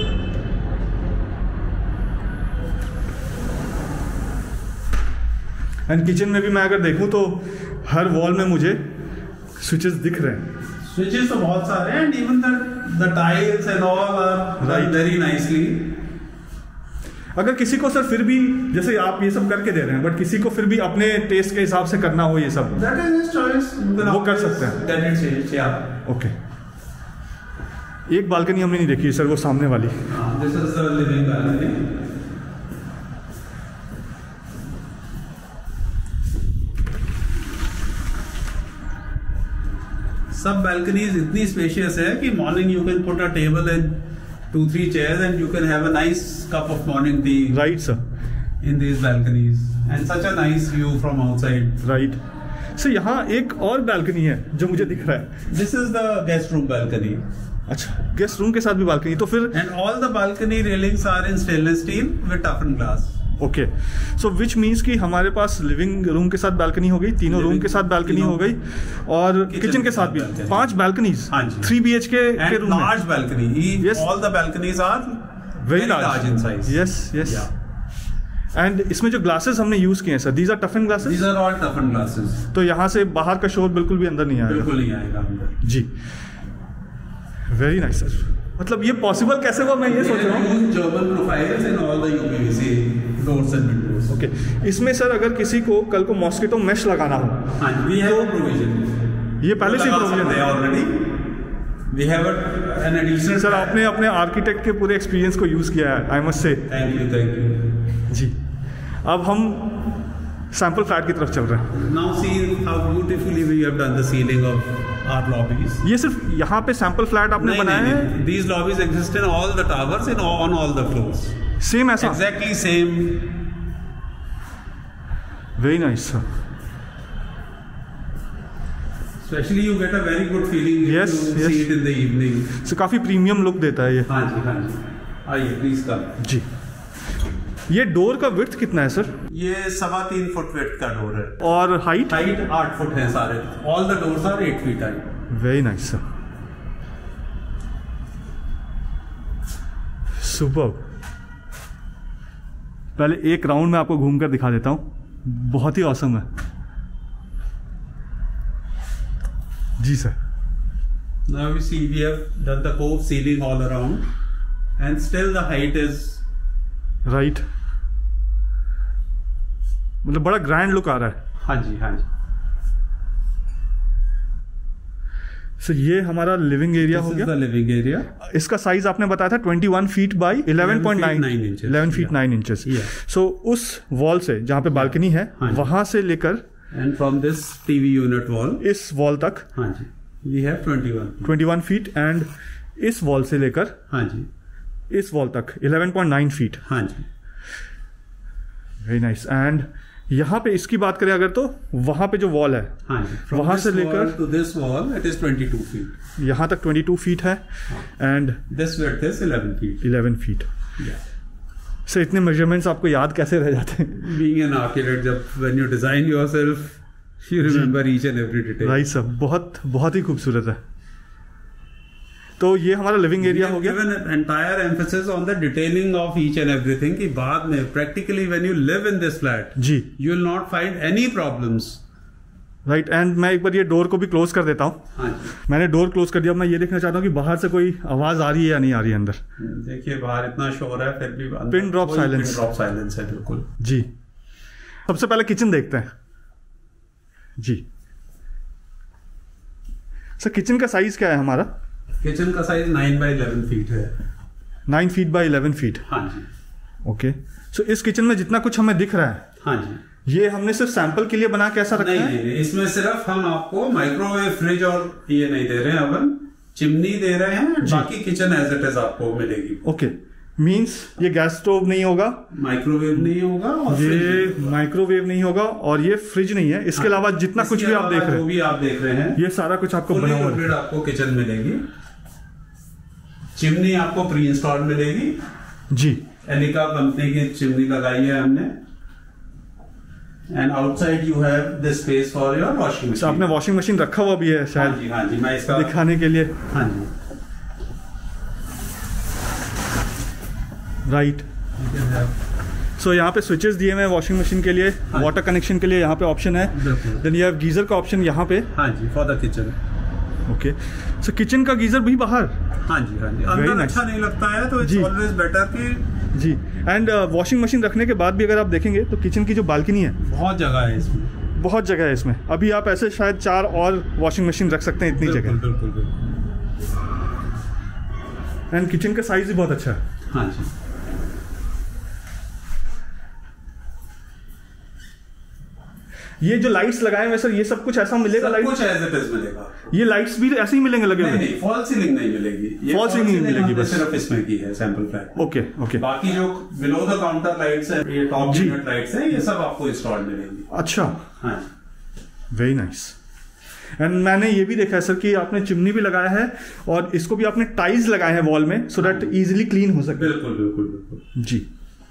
And kitchen में भी मैं अगर देखूँ तो हर वॉल में मुझे स्विचेस दिख रहे हैं। Switches तो बहुत सारे हैं and even the the tiles and all are done Right. very nicely. अगर किसी को सर फिर भी, जैसे आप ये सब करके दे रहे हैं, बट किसी को फिर भी अपने टेस्ट के हिसाब से करना हो ये सब, That is his choice. You can वो कर always सकते हैं। get it changed. Yeah. Okay, एक बालकनी हमने नहीं देखी सर, वो सामने वाली। Uh, this is the living balcony. सब balconies इतनी spacious है कि morning you can put a table and two three chairs and you can have a nice cup of morning tea right sir, in these balconies and such a nice view from outside. Right sir. यहाँ एक और balcony है जो मुझे दिख रहा है। This is the guest room balcony अच्छा, गेस्ट रूम के साथ भी बालकनी, तो फिर and all the balcony railings are in stainless steel with toughened glass. Okay, so which means कि हमारे पास लिविंग रूम के साथ बालकनी हो गई, तीनों रूम के साथ बालकनी हो गई, और किचन के साथ भी balcony. पांच बालकनीज, हाँ जी। Three B H K K And room में। large balcony. Each, Yes. all the balconies are very very large in size. Yes yes. Yeah. And इसमें जो ग्लासेस हमने यूज किए हैं सर, दीज आर टफन glasses, These are all toughened glasses. तो यहाँ से बाहर का शोर बिल्कुल भी अंदर नहीं आएगा। बिल्कुल नहीं आएगा अंदर। जी, वेरी नाइस सर। मतलब ये पॉसिबल कैसे हुआ, मैं ये सोच रहा हूँ। Use German profiles in all the U P V C doors and windows. Okay, इसमें सर अगर किसी को कल को मॉस्किटो मेश लगाना हो, हाँ, we have a provision. ये पहले से लगा प्रोविजन सकते हैं है already. We have a, an additional. Sir. आपने अपने आर्किटेक्ट के पूरे एक्सपीरियंस को यूज किया है, I must say. Thank you, thank you. जी, अब हम सैंपल फ्लैट की तरफ चल रहे हैं। Now see how beautifully we have done the ceiling of our lobbies. ये सिर्फ यहाँ पे सैंपल फ्लैट आपने नहीं, बनाया नहीं, है? नहीं. These lobbies exist in all the towers in all, on all the floors. Same ऐसा? Exactly same. Very nice sir. Especially you get a very good feeling if Yes, you yes. see it in the evening. So काफी premium look देता है ये। हाँ जी, हाँ जी. आइए please come. जी, ये डोर का विड्थ कितना है सर? ये सवा तीन फुट विड्थ का डोर है और हाइट? हाइट आठ फुट है सारे. All the doors are eight feet height. Very nice sir, super. पहले एक राउंड में आपको घूम कर दिखा देता हूँ, बहुत ही औसम है। जी सर। Now you see we have done the cove ceiling all around and still the height is right, मतलब बड़ा ग्रैंड लुक आ रहा है। हाँ जी, हाँ जी. सो ये हमारा लिविंग एरिया हो गया। लिविंग एरिया, इसका साइज आपने बताया था इक्कीस feet by eleven point nine eleven feet nine inches. So उस वॉल से जहाँ पे बालकनी है वहां से लेकर and from this TV unit wall इस वॉल तक हाँ जी we have twenty one twenty one feet and इस वॉल से लेकर हाँ जी इस वॉल तक इलेवन पॉइंट नाइन फीट। हाँ जी, वेरी नाइस। एंड यहाँ पे इसकी बात करें अगर तो वहां पे जो वॉल है हाँ जी वहां से लेकर to this wall it is twenty two feet, यहाँ तक ट्वेंटी टू फीट है and this width is eleven feet eleven feet. Sir इतने मेजरमेंट्स आपको याद कैसे रह जाते हैं? बीइंग एन आर्किटेक्ट, जब when you design yourself you remember each and every detail. Right sir, बहुत बहुत ही खूबसूरत है। तो ये हमारा लिविंग एरिया हो गया। Given entire emphasis on the detailing of each and everything कि बाद में practically when you live in this flat जी you will not find any problems. Right and मैं एक बार ये डोर को भी क्लोज कर देता हूँ। हाँ जी, मैंने डोर क्लोज कर दिया। मैं ये देखना चाहता हूँ कि बाहर से कोई आवाज आ रही है या नहीं आ रही है अंदर। देखिए बाहर इतना शोर है फिर भी pin drop silence, pin drop silence है बिल्कुल जी। सबसे पहले किचन देखते हैं जी। सर किचन का साइज क्या है हमारा? किचन का size nine by eleven feet है। Nine feet by eleven feet. हाँ जी, ओके। सो इस किचन में जितना कुछ हमें दिख रहा है हाँ जी, ये हमने सिर्फ सैंपल के लिए बना के ऐसा रखा नहीं, है? नहीं नहीं, इसमें सिर्फ हम आपको माइक्रोवेव, फ्रिज और ये नहीं दे रहे हैं, अवन चिमनी दे रहे हैं, बाकी किचन एज इट इज आपको मिलेगी। ओके, मींस ये गैस स्टोव नहीं होगा, माइक्रोवेव नहीं होगा और ये माइक्रोवेव नहीं होगा और ये फ्रिज नहीं है। इसके अलावा हाँ, जितना कुछ भी आप देख रहे हैं, जो भी आप देख रहे हैं, ये सारा कुछ आपको बना हुआ है। आपको किचन मिलेगी, चिमनी आपको प्री इंस्टॉल मिलेगी जी। एलिका कंपनी की चिमनी लगाई है हमने। And outside you have the space for your washing machine. आपने वॉशिंग मशीन रखा हुआ भी है शायद? हाँ जी, हाँ जी, मैं इसका दिखाने के लिए। हाँ जी, राइट। सो यहाँ पे स्विचेस दिए हुए हैं वॉशिंग मशीन के लिए, हाँ, वाटर कनेक्शन के लिए यहाँ पे ऑप्शन है। देन यू हैव गीजर का ऑप्शन यहाँ पे। हाँ जी, for the kitchen. Okay, so kitchen का गीजर भी बाहर? हाँ जी, हाँ जी, अंदर nice. अच्छा नहीं लगता है तो इट्स ऑलवेज बेटर कि जी। एंड वॉशिंग मशीन रखने के बाद भी अगर आप देखेंगे तो किचन की जो बालकनी है, बहुत जगह है इसमें, बहुत जगह है इसमें। अभी आप ऐसे शायद चार और वॉशिंग मशीन रख सकते हैं इतनी जगह। बिल्कुल बिल्कुल। एंड किचन का साइज भी बहुत अच्छा है। हाँ जी, ये जो लाइट्स लगाए हुए सर, ये सब कुछ ऐसा मिलेगा? लाइट कुछ एज इट इज मिलेगा। ये लाइट्स भी ऐसे ही मिलेंगे लगे हुए? नहीं नहीं, फॉल सीलिंग नहीं मिलेगी। फॉल सीलिंग नहीं मिलेगी, बस सिर्फ इसमें की है सैंपल फ्लैट। Okay okay. बाकी जो बिलो द काउंटर लाइट्स है, ये टॉप यूनिट लाइट्स है, ये सब आपको इंस्टॉल मिलेंगी। अच्छा, हाँ, वेरी नाइस। एंड मैंने ये भी देखा है सर कि आपने चिमनी भी लगाया है और इसको भी आपने टाइल्स लगाए हैं वॉल में, सो दैट इजीली क्लीन हो सके। बिल्कुल बिल्कुल बिल्कुल जी।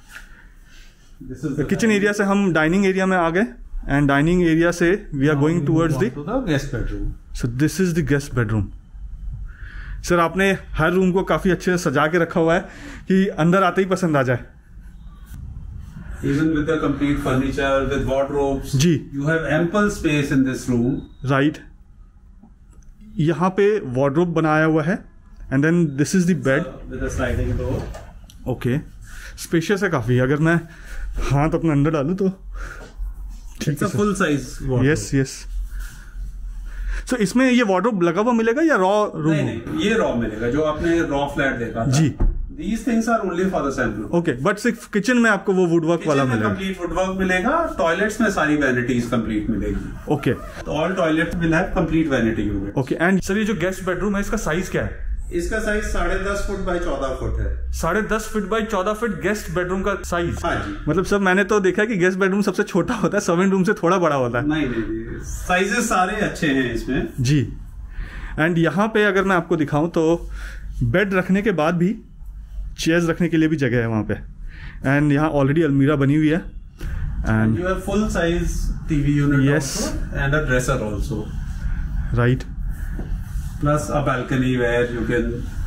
किचन एरिया से हम डाइनिंग एरिया में आ गए एंड डाइनिंग एरिया से we are going towards the guest bedroom. So this is the guest bedroom. Sir आपने हर रूम को काफी अच्छे से सजा के रखा हुआ है कि अंदर आते ही पसंद आ जाए। Even with the complete furniture, with wardrobes, जी, you have ample space in this room. Right. यहाँ पे वार्डरोब बनाया हुआ है and then this is the bed with a sliding door. Okay, spacious है काफी। अगर मैं हाथ अपने अंदर डालूं तो It's a full size wardrobe. Yes yes. So इसमें ये वार्डरोब लगा हुआ मिलेगा या रॉ रूम? नहीं नहीं, ये रॉ मिलेगा जो आपने रॉ फ्लैट देखा था। जी। These things are only for the sample. Okay, but सिर्फ किचन में आपको वो वुडवर्क वाला मिलेगा? कंप्लीट वुडवर्क मिलेगा। टॉयलेट्स में सारी वैनिटीज कंप्लीट मिलेगी। ओके, तो all toilet will have complete vanity unit. Okay. And sir ये जो गेस्ट बेडरूम है इसका साइज क्या है? इसका साइज साढ़े दस फुट बाई चौदह फुट है। साढ़े दस फुट बाई चौदह फुट गेस्ट बेडरूम का साइज? हाँ जी। मतलब सर मैंने तो देखा है कि गेस्ट बेडरूम सबसे छोटा होता है, सर्वेंट रूम से थोड़ा बड़ा होता है। नहीं नहीं, साइजेस सारे अच्छे हैं इसमें जी। एंड यहाँ पे अगर मैं आपको दिखाऊं तो बेड रखने के बाद भी चेयर्स रखने के लिए भी जगह है वहाँ पे। एंड यहाँ ऑलरेडी अलमीरा बनी हुई है and you have full size TV unit also and a dresser also. Right. Plus a balcony where you can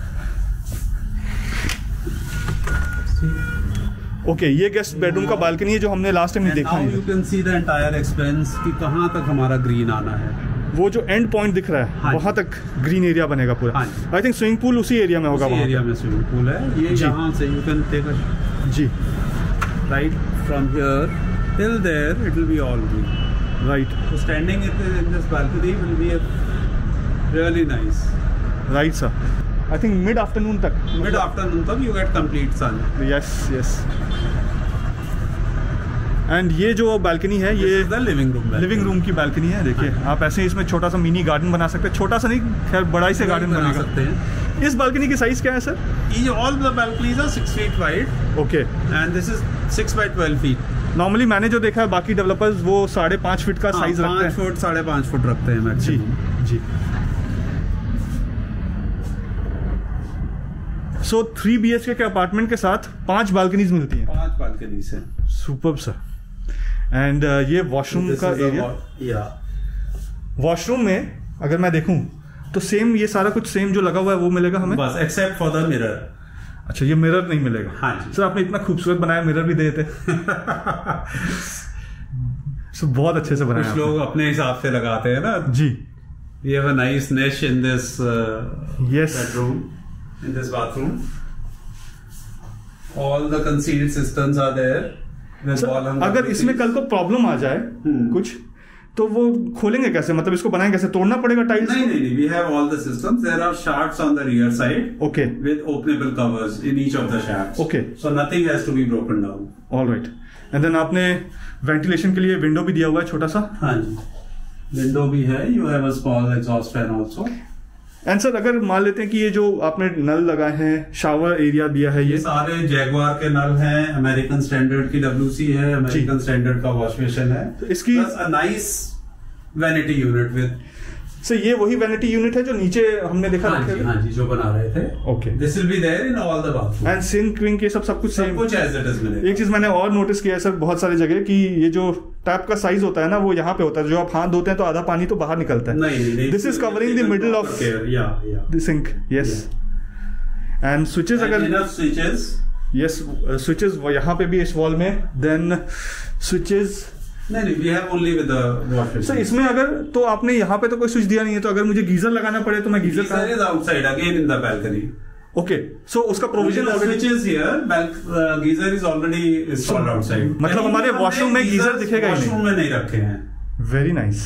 see. Okay, ये गेस्ट बेडरूम का बालकनी है जो हमने लास्ट टाइम नहीं देखा है। You can see the entire expanse कि कहाँ तक हमारा ग्रीन आना है। वो जो एंड पॉइंट दिख रहा है, हाँ, वहाँ तक ग्रीन एरिया बनेगा पूरा। आई थिंक स्विमिंग पूल उसी एरिया में होगा। उसी एरिया में स्विमिंग पूल है। ये यहाँ से you can take a जी right from here till there it will be all green. Right. So standing in this balcony will be a Really nice. Right sir, I think mid afternoon तक Mid afternoon तक you get complete sun. Yes yes. And ये जो balcony है This ये is the living room. Living room की balcony है। देखिए आप ऐसे ही इसमें छोटा सा मिनी गार्डन बना सकते हैं, छोटा सा नहीं खैर बड़ा ही से गार्डन बना बनेगा। सकते हैं। इस बालकनी की साइज क्या है sir? Each all the balconies are six feet wide okay, and this is six by twelve feet. Normally मैंने जो देखा है बाकी डेवलपर्स वो साढ़े पाँच फीट का साइज रखते पाँच हैं। फुट साढ़े पाँच फुट रखते हैं जी मैक्सिमम। जी। So three B H K के अपार्टमेंट के साथ पांच बालकनीज मिलती हैं। पांच बालकनीज है। Superb sir. एंड ये वॉशरूम का एरिया, या वॉशरूम में अगर मैं देखूं तो सेम ये सारा कुछ सेम जो लगा हुआ है वो मिलेगा हमें, बस एक्सेप्ट फॉर द मिरर। अच्छा ये मिरर नहीं मिलेगा? हाँ जी सर आपने इतना खूबसूरत बनाया, मिरर भी देते सो बहुत अच्छे से बनाया कुछ लोग अपने हिसाब से लगाते हैं ना जी। We have a nice niche in this uh, Yes. bedroom, in this bathroom. All the concealed systems are there. with sir, wall hung अगर W C. इसमें कल को प्रॉब्लम आ जाए कुछ तो वो खोलेंगे कैसे, मतलब इसको बनाएंगे कैसे? तोड़ना पड़ेगा टाइल्स? नहीं नहीं नहीं, we have all the systems. There are shafts on the rear side. Okay With openable covers in each of the shafts. Okay. So nothing has to be broken down. Alright. And then आपने ventilation के लिए window भी दिया हुआ है छोटा सा। हाँ जी, विंडो भी है। You have a small exhaust fan also. And sir अगर मान लेते हैं कि ये जो आपने नल लगाए हैं, शावर एरिया दिया है, ये ये सारे जैगवार के नल हैं, अमेरिकन स्टैंडर्ड की डब्ल्यूसी है, अमेरिकन स्टैंडर्ड का वॉश बेसिन है। तो इसकी a nice vanity unit with. Sir ये वही वैनिटी यूनिट है जो नीचे हमने देखा हाँ जी हाँ जी, जो बना रहे थे। Okay. This will be there in all the bathroom. And sink wink ये सब सब कुछ सब सेम, कुछ एज इट इज मिलेगा। एक चीज मैंने और नोटिस किया है सर बहुत सारी जगह कि ये जो टैप का साइज होता है ना वो यहाँ पे होता है, जो आप हाथ धोते हैं तो आधा पानी तो बाहर निकलता है। नहीं नहीं, this is covering the middle of या या the sink. Yes. And switches अगर इनफ स्विचेस, यस स्विचेस यहाँ पे भी इस वॉल में, देन स्विचेस नहीं नहीं, we have only with the wash basin. Sir इसमें अगर तो आपने यहाँ पे तो कोई स्विच दिया नहीं है, तो अगर मुझे गीजर लगाना पड़े तो मैं geyser geyser is outside again in the balcony. Okay so उसका provision switch is here, geyser is already installed outside. मतलब हमारे वॉशरूम में गीजर दिखेगा ही नहीं। वॉशरूम में नहीं रखे हैं। Very nice.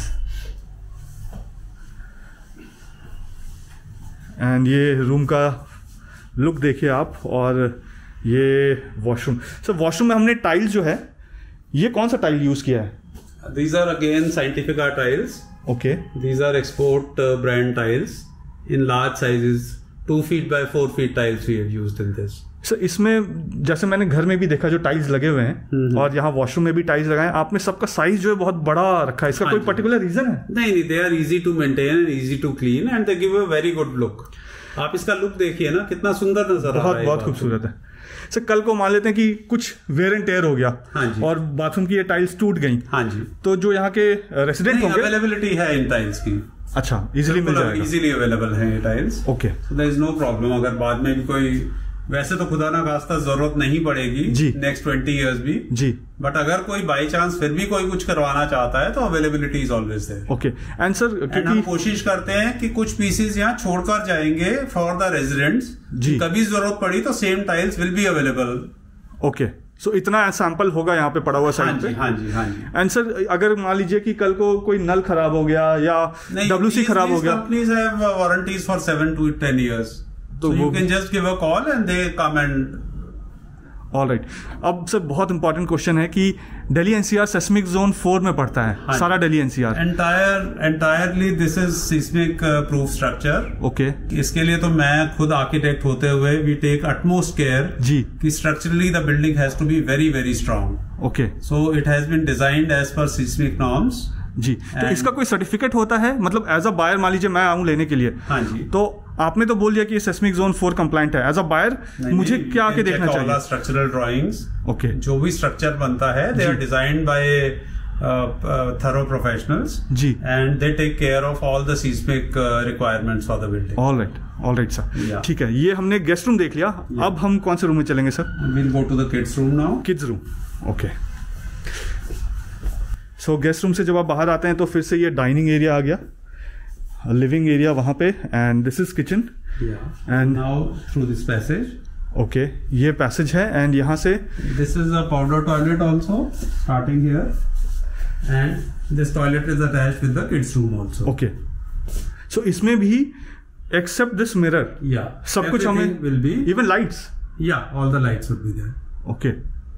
एंड ये रूम का लुक देखिए आप, और ये वॉशरूम। सर वॉशरूम में हमने टाइल्स जो है, ये कौन सा टाइल यूज किया है? These are again Scientifica tiles. Okay. These are export uh, brand tiles in large sizes. Two feet by four feet tiles we have used in this. Sir इसमें जैसे मैंने घर में भी देखा जो टाइल्स लगे हुए हैं और यहाँ वॉशरूम में भी टाइल्स लगाए, आपने सबका साइज जो है बहुत बड़ा रखा है, इसका कोई पर्टिकुलर रीजन है? नहीं नहीं, they are easy to maintain and easy to clean and they give a very good look. आप इसका लुक देखिए ना, कितना सुंदर नजर आ रहा है। बहुत बहुत खूबसूरत है। सर कल को मान लेते हैं कि कुछ वेयर एंड टेयर हो गया, हाँ जी, और बाथरूम की ये टाइल्स टूट गई, हाँ जी, तो जो यहाँ के रेसिडेंट होंगे, अवेलेबिलिटी है इन टाइल्स की। अच्छा इजीली मिल जाएगा? इजीली अवेलेबल है ये tiles. Okay, so there is no problem. अगर बाद में भी कोई, वैसे तो खुदा ना खास्ता जरूरत नहीं पड़ेगी जी नेक्स्ट ट्वेंटी इयर्स भी जी, बट अगर कोई बाई चांस फिर भी कोई कुछ करवाना चाहता है तो availability is always there. Okay. And sir and हम कोशिश करते हैं कि कुछ पीसेस यहाँ छोड़कर जाएंगे फॉर द रेजिडेंट्स जी, कभी जरूरत पड़ी तो same tiles will be available. Okay, so इतना सैंपल होगा यहाँ पे पड़ा हुआ साइड पे? हाँ जी हाँ जी। एंड सर अगर मान लीजिए कि कल को कोई नल खराब हो गया या डब्ल्यूसी खराब हो गया, companies have warranties for seven to ten years, तो you can just give a call and they come and. Alright. अब सर बहुत इंपॉर्टेंट क्वेश्चन है कि Delhi NCR seismic zone four में पड़ता है, हाँ, सारा Delhi NCR entire entirely this is seismic proof structure. Okay. इसके लिए तो मैं खुद आर्किटेक्ट होते हुए वी टेक अटमोस्ट केयर जी कि structurally the building has to be very very strong. Okay, so it has been designed as per seismic norms जी। तो इसका कोई सर्टिफिकेट होता है, मतलब एज अ बायर मान लीजिए मैं आऊं लेने के लिए, हाँ जी, तो आपने तो बोल दिया कि सेस्मिक जोन फोर कंप्लाइंट है, एज अ बायर मुझे क्या आके देखना चाहिए? स्ट्रक्चरल ड्राइंग्स, ओके, जो भी स्ट्रक्चर बनता है they are designed by thorough professionals जी, and they take care of all the seismic requirements for the building. Alright alright sir, ठीक है। ये हमने गेस्ट रूम देख लिया, अब हम कौन से रूम में चलेंगे sir? Will go to the kids room now. Kids room, okay. So guest room से जब आप बाहर आते हैं तो फिर से ये डाइनिंग एरिया आ गया, लिविंग एरिया वहां पे, and this is kitchen and now through this passage. Okay, ये पैसेज है एंड यहाँ से this is a powder toilet also starting here and this toilet is attached with the kids room also. Okay, so so, इसमें भी accept this mirror या सब कुछ हमें विल बी इवन लाइट्स या all the lights would be there. Okay,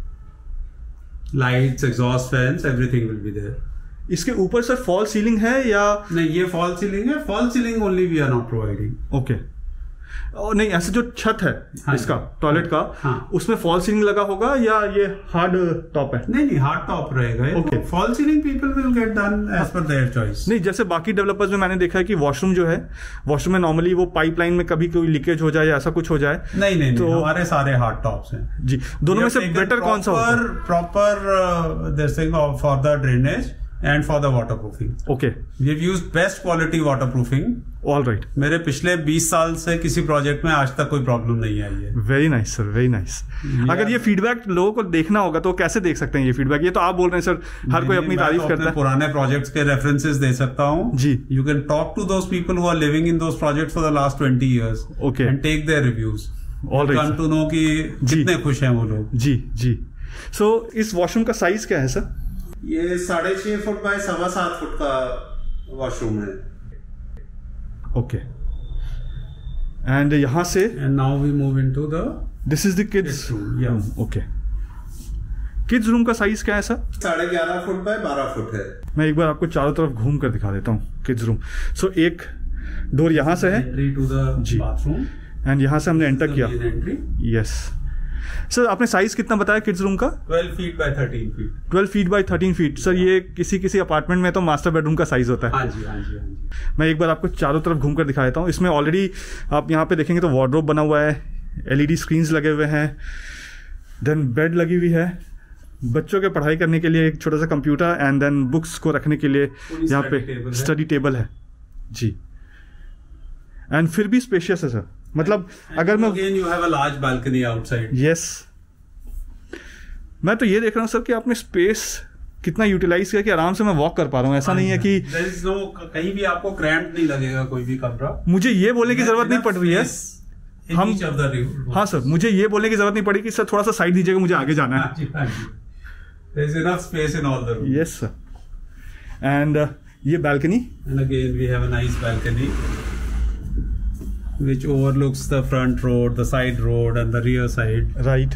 lights, exhaust fans, everything will be there. इसके ऊपर sir fall ceiling है या नहीं? ये फॉल सीलिंग है. Fall ceiling only we are not providing. Okay. और नहीं, ऐसे जो छत है हाँ इसका टॉयलेट का, हाँ. उसमें फॉल सीलिंग लगा होगा या ये हार्ड टॉप है? नहीं नहीं, हार्ड टॉप रहेगा. Okay. Fall ceiling people will get done as per their choice. नहीं, जैसे बाकी डेवलपर्स में मैंने देखा है कि वॉशरूम जो है, वॉशरूम में नॉर्मली वो पाइपलाइन में कभी कोई लीकेज हो जाए या ऐसा कुछ हो जाए. नहीं नहीं, तो नहीं, हमारे सारे हार्ड टॉप्स हैं जी. दोनों में से बेटर कौन सा होता है? Proper this thing for the drainage and for the waterproofing. Okay. We have used best quality waterproofing. All right. मेरे पिछले बीस साल से किसी प्रोजेक्ट में आज तक कोई प्रॉब्लम नहीं आई है. Very nice sir, very nice. अगर ये फीडबैक लोगों को देखना होगा तो कैसे देख सकते हैं ये फीडबैक? ये तो आप बोल रहे हैं सर, हर कोई अपनी तारीफ तो करता है. पुराने प्रोजेक्ट्स के रेफरेंसेस दे सकता हूँ जी. You can talk to those people who are living in those projects for the last twenty years. Okay. And take their reviews. All right. Come to know कि कितने खुश हैं वो लोग. जी जी. सो इस वॉशरूम का साइज क्या है सर? ये साढ़े छह फुट बाय सवा सात फुट का वॉशरूम है. ओके. एंड यहां से and now we move into the this is the kids room. Okay. Kids room का साइज क्या है सर? साढ़े ग्यारह फुट बाय बारह फुट है. मैं एक बार आपको चारों तरफ घूम कर दिखा देता हूँ किड्स रूम. सो एक डोर यहां से है टू द जी, बाथरूम, एंड यहां से हमने एंटर किया. Yes sir. आपने साइज कितना बताया किड्स रूम का? Twelve feet by thirteen feet. Twelve feet by thirteen feet. Sir ये किसी किसी अपार्टमेंट में तो मास्टर बेडरूम का साइज होता है. हाँ जी, हाँ जी, हाँ जी. मैं एक बार आपको चारों तरफ घूम कर दिखा देता हूँ. इसमें ऑलरेडी आप यहाँ पे देखेंगे तो वार्डरोब बना हुआ है, एलईडी स्क्रीन्स लगे हुए हैं, देन बेड लगी हुई है, बच्चों के पढ़ाई करने के लिए एक छोटा सा कंप्यूटर, एंड देन बुक्स को रखने के लिए यहाँ पे स्टडी टेबल है जी. एंड फिर भी स्पेशियस है सर. मतलब अगर मैं again you have a large balcony outside. Yes. मैं तो ये देख रहा हूँ सर कि आपने स्पेस कितना यूटिलाइज किया कि आराम से मैं वॉक कर पा रहा हूँ. ऐसा नहीं है कि There is no, कहीं भी आपको क्रैम्प नहीं लगेगा कोई भी कमरा. मुझे ये बोलने की जरूरत नहीं पड़ रही है हम. हाँ सर, मुझे ये बोलने की जरूरत नहीं पड़ी कि सर थोड़ा सा साइड दीजिएगा, मुझे आगे जाना है. There is enough space in all the rooms. Yes sir. And ये balcony. And again we have a nice balcony which overlooks the front road, the side road and the rear side. Right.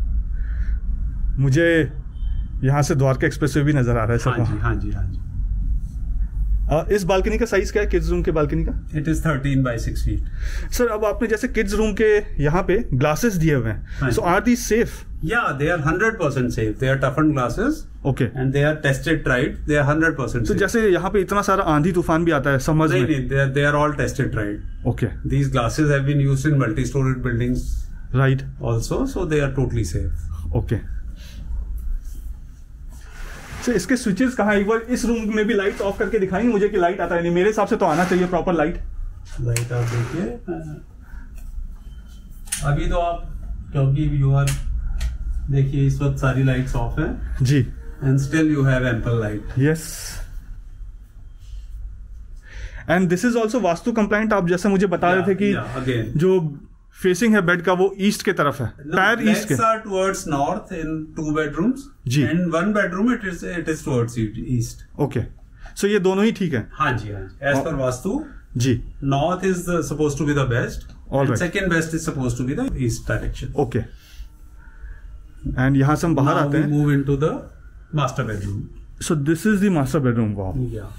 मुझे यहाँ से Dwarka expressway भी नजर आ रहा है sir. हाँ जी, हाँ जी, हाँ जी. आ, इस बालकनी का साइज क्या है किड्स रूम के बालकनी का? It is thirteen by six feet. Sir अब आपने जैसे किड्स रूम के यहाँ पे ग्लासेस दिए हुए हैं, so are the safe? Yeah, they are one hundred percent safe. They are toughened glasses. Okay. And they are tested, tried. They are one hundred percent तो safe. जैसे यहाँ पे इतना सारा आंधी तूफान भी आता है समझ नहीं में. नहीं, they are, they are all tested, tried. Okay. These glasses have been used in multi-storied buildings right. also, so they are totally safe. ओके. सर इसके स्विचेस कहाँ? एक बार इस रूम में भी लाइट ऑफ करके दिखाएंगे मुझे कि लाइट आता है नहीं. मेरे हिसाब से तो आना चाहिए प्रॉपर लाइट. लाइट आप देखिए. अभी तो आप क्योंकि यू आर देखिए इस वक्त सारी लाइट्स ऑफ हैं जी. And still you have ample light. Yes. And this is also vastu compliant. आप जैसे मुझे बता रहे थे कि अगेन जो फेसिंग है बेड का वो ईस्ट के तरफ है, पैर ईस्ट के. are towards north in two bedrooms जी. and one bedroom it is it is towards east. Okay. So ये दोनों ही ठीक है. हाँ जी, हाँ जी. As per वास्तु जी, north is the, supposed to be the best. All and right. second best is supposed to be the east direction. Okay. And यहाँ से हम बाहर Now आते we हैं. move into the master bedroom. So this is the master bedroom. Wow, Yeah.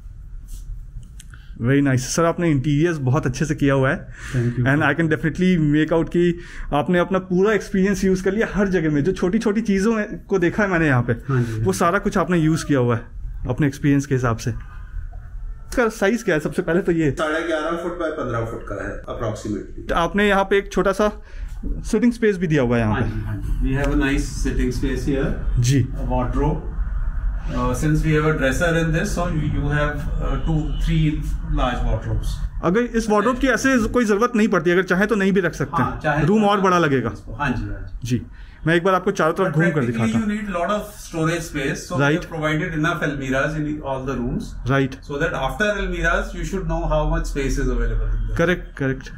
Very nice. Sir आपने इंटीरियर्स बहुत अच्छे से किया हुआ है. Thank you. And I can definitely make out कि आपने अपना पूरा एक्सपीरियंस यूज कर लिया हर जगह में. जो छोटी छोटी चीजों में- को देखा है मैंने यहाँ पे, हाँ जी, वो सारा कुछ आपने यूज किया हुआ है अपने एक्सपीरियंस के हिसाब से. इसका साइज क्या है? सबसे पहले तो ये साढ़े ग्यारह फुट बाय पंद्रह फुट का है अप्रोक्सीमेटली. आपने यहाँ पे एक छोटा सा सिटिंग स्पेस भी दिया हुआ है यहाँ हाँ पे. जी, हाँ जी. We have a nice sitting space here. Ji. A wardrobe. Uh, since we have a dresser in this, so you, you have uh, two, three large wardrobes. अगर इस वार्डरोब की ऐसे कोई जरूरत नहीं पड़ती, अगर चाहे तो नहीं भी रख सकते हाँ, चाहे हैं. रूम तो और बड़ा लगेगा. हाँ जी, हाँ जी. जी. मैं एक बार आपको चारों तरफ घूम कर दिखाता you हूँ. need lot of storage space, so Right. we have provided enough almiras in all the rooms, right. so that after almiras you should know how much space is available in there. Correct correct.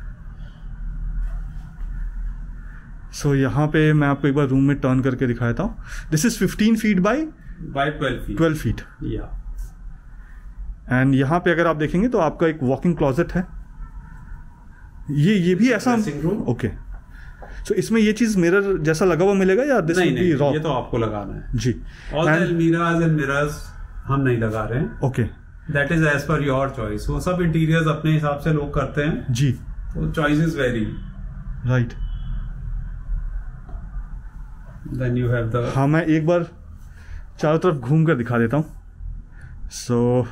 So यहाँ पे मैं आपको एक बार room में turn करके दिखाता हूँ. This is fifteen feet by By twelve feet. Twelve feet. Yeah. And यहाँ पे अगर आप देखेंगे तो आपका एक वॉकिंग क्लोजेट है, ये ये भी ऐसा ओके। सो इसमें ये चीज मिरर जैसा लगा हुआ मिलेगा या दिस नहीं, नहीं, रॉ? ये तो आपको लगाना है जी। ऑल द अलमीराज एंड मिरर्स हम नहीं लगा रहे हैं। Okay, that is as per your choice. वो सब इंटीरियर्स अपने हिसाब से लोग करते हैं जी, तो choice is very right. Then you have the हाँ, मैं एक बार चारों तरफ घूम कर दिखा देता हूँ। सो so,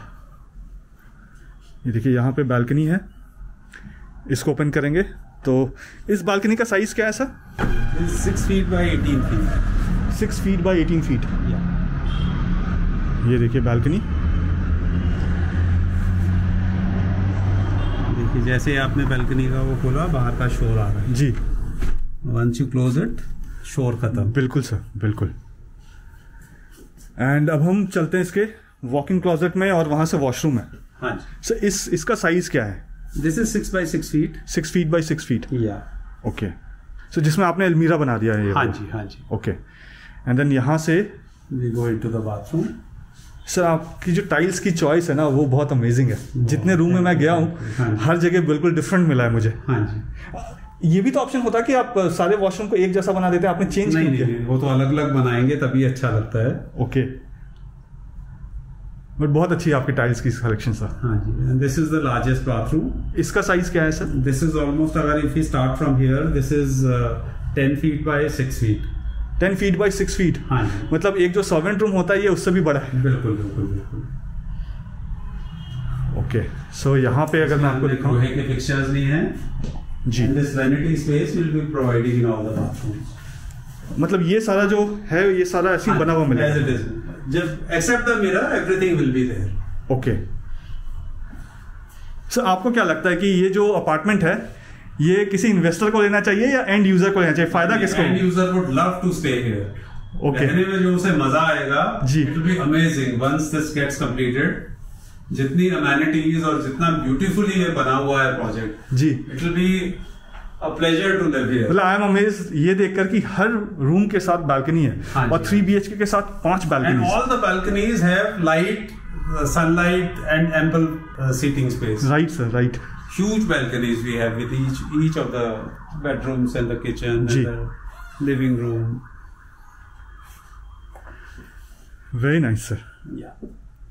ये देखिए यहाँ पे बालकनी है, इसको ओपन करेंगे तो इस बालकनी का साइज क्या है sir? Six feet by eighteen feet. Six feet by eighteen feet. ये देखिए बालकनी, देखिए जैसे आपने बालकनी का वो खोला, बाहर का शोर आ रहा है जी। वंस यू क्लोज इट, शोर खत्म। बिल्कुल सर, बिल्कुल। एंड अब हम चलते हैं इसके वॉकिंग क्लोजेट में और वहां से वॉशरूम है। हाँ जी सर इस इसका साइज क्या है? This is six by six feet. Six feet by six feet. या ओके। सो जिसमें आपने अलमीरा बना दिया है ये? हाँ जी, हाँ जी। ओके। एंड देन यहाँ से we go into the bathroom. Sir आपकी जो टाइल्स की चॉइस है ना वो बहुत अमेजिंग है। जितने रूम में मैं गया हूँ हाँ हर जगह बिल्कुल डिफरेंट मिला है मुझे। हाँ जी। ये भी तो ऑप्शन होता है कि आप सारे वॉशरूम को एक जैसा बना देते हैं, आपने चेंज नहीं, नहीं किया? नहीं, वो तो अलग अलग बनाएंगे तभी अच्छा लगता है। ओके, बट बहुत अच्छी आपकी टाइल्स की कलेक्शन सर। हाँ जी। And this is the largest bathroom. इसका साइज क्या है सर? दिस इज ऑलमोस्ट, अगर if you start from here, this is ten feet by six feet. Ten feet by six feet. हाँ जी। मतलब एक जो सर्वेंट रूम होता है ये उससे भी बड़ा है। बिल्कुल बिल्कुल बिल्कुल। ओके, सो यहाँ पे अगर मैं आपको दिखाऊं, लोहे के फिक्सचर्स नहीं हैं जी। And this vanity space will be providing in all the bathrooms. मतलब ये सारा जो है ये सारा ऐसे ही बना हुआ मिलेगा? As it is. जब except the mirror, everything will be there. Okay. Sir आपको क्या लगता है कि ये जो अपार्टमेंट है ये किसी इन्वेस्टर को लेना चाहिए या एंड यूजर को लेना चाहिए? फायदा किसको? End user would love to stay here. Okay. रहने में जो उसे मजा आएगा जी। it will be amazing once this gets completed. जितनी amenities और जितना beautifully ये बना हुआ है प्रोजेक्ट जी, it will be a pleasure to live here. मतलब आई एम अमेज्ड ये देखकर कि हर रूम के साथ बालकनी है। हाँ और थ्री बी एच के के साथ पांच And balcony. all the balconies have light, uh, sunlight and ample uh, seating space. Right sir, right. Huge balconies we have with each each of the bedrooms and the kitchen जी। and the living room. Very nice sir. Yeah.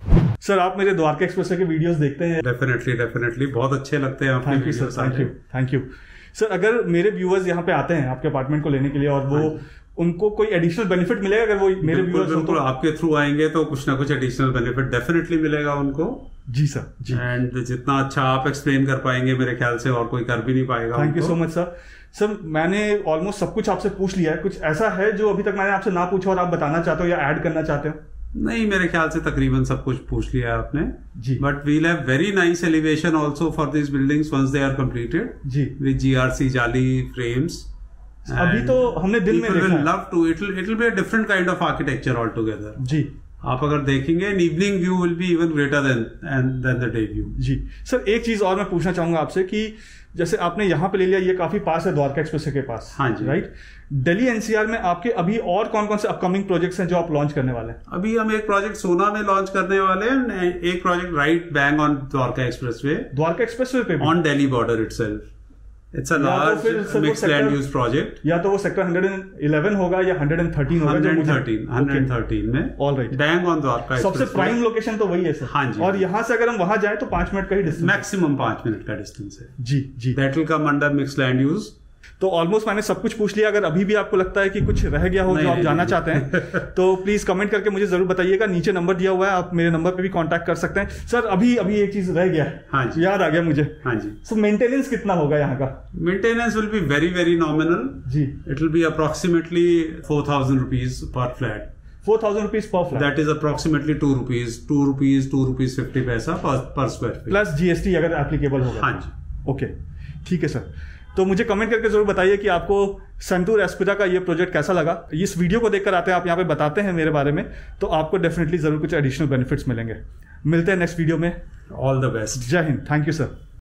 Sir आप मेरे Dwarka express के videos देखते हैं? Definitely, definitely. बहुत अच्छे लगते हैं आपके thank you sir, videos thank सारे। You, thank you sir. अगर मेरे व्यूअर्स यहाँ पे आते हैं आपके अपार्टमेंट को लेने के लिए और वो उनको कोई एडिशनल बेनिफिट मिलेगा अगर वो मेरे बिल्कुल व्यूअर्स हो बिल्कुल, तो? आपके थ्रू आएंगे तो कुछ ना कुछ एडिशनल बेनिफिट डेफिनेटली मिलेगा उनको। जी सर, जी। एंड जितना अच्छा आप एक्सप्लेन कर पाएंगे मेरे ख्याल से और कोई कर भी नहीं पाएगा। Thank you so much sir. Sir मैंने ऑलमोस्ट सब कुछ आपसे पूछ लिया है, कुछ ऐसा है जो अभी तक मैंने आपसे ना पूछा और आप बताना चाहते हो या ऐड करना चाहते हो? नहीं, मेरे ख्याल से तकरीबन सब कुछ पूछ लिया है आपने जी। But we'll have very nice elevation also for this buildings once they are completed जी, विद जीआरसी जाली फ्रेम्स। अभी तो हमने दिन में देखा है। Love to it it will be a different kind of architecture all together. जी, आप अगर देखेंगे evening view will be even greater than and then the day view. जी सर, एक चीज और मैं पूछना चाहूंगा आपसे कि जैसे आपने यहाँ पे ले लिया, ये काफी पास है द्वारका एक्सप्रेस के पास। हाँ जी। राइट। दिल्ली एनसीआर में आपके अभी और कौन कौन से अपकमिंग प्रोजेक्ट्स हैं जो आप लॉन्च करने वाले हैं? अभी हम एक प्रोजेक्ट सोना में लॉन्च करने वाले हैं, एक project right bang on Dwarka expressway. Dwarka expressway पे on Delhi border itself. It's a large mixed land use project. या तो वो सेक्टर वन इलेवन होगा या वन थर्टीन होगा? वन थर्टीन वन थर्टीन में। All right. Bang on Dwarka. सबसे प्राइम लोकेशन तो वही है सर। हाँ जी। और यहाँ से अगर हम वहां जाए तो पांच मिनट का ही डिस्टेंस, मैक्सिमम पांच मिनट का डिस्टेंस है। जी जी। That will come under mixed land use. तो ऑलमोस्ट मैंने सब कुछ पूछ लिया। अगर अभी भी आपको लगता है कि कुछ रह गया हो जो आप जानना चाहते हैं तो प्लीज कमेंट करके मुझे जरूर बताइएगा। नीचे नंबर दिया हुआ है, आप मेरे नंबर पे भी कांटेक्ट कर सकते हैं। सर अभी अभी एक चीज रह गया है। हाँ जी। याद आ गया मुझे। हाँ जी। सो मेंटेनेंस कितना होगा यहाँ का? Maintenance will be very very nominal जी। It will be approximately four thousand rupees per flat. Four thousand rupees per flat. That is approximately two rupees two rupees two rupees fifty paisa per square feet plus GST अगर applicable होगा। हाँ जी। Okay, ठीक है sir. तो मुझे comment करके जरूर बताइए कि आपको संतूर एस्पिरा का ये प्रोजेक्ट कैसा लगा। इस वीडियो को देखकर आते हैं आप यहाँ पे बताते हैं मेरे बारे में, तो आपको डेफिनेटली जरूर कुछ एडिशनल बेनिफिट्स मिलेंगे। मिलते हैं नेक्स्ट वीडियो में। All the best. जय हिंद। Thank you sir.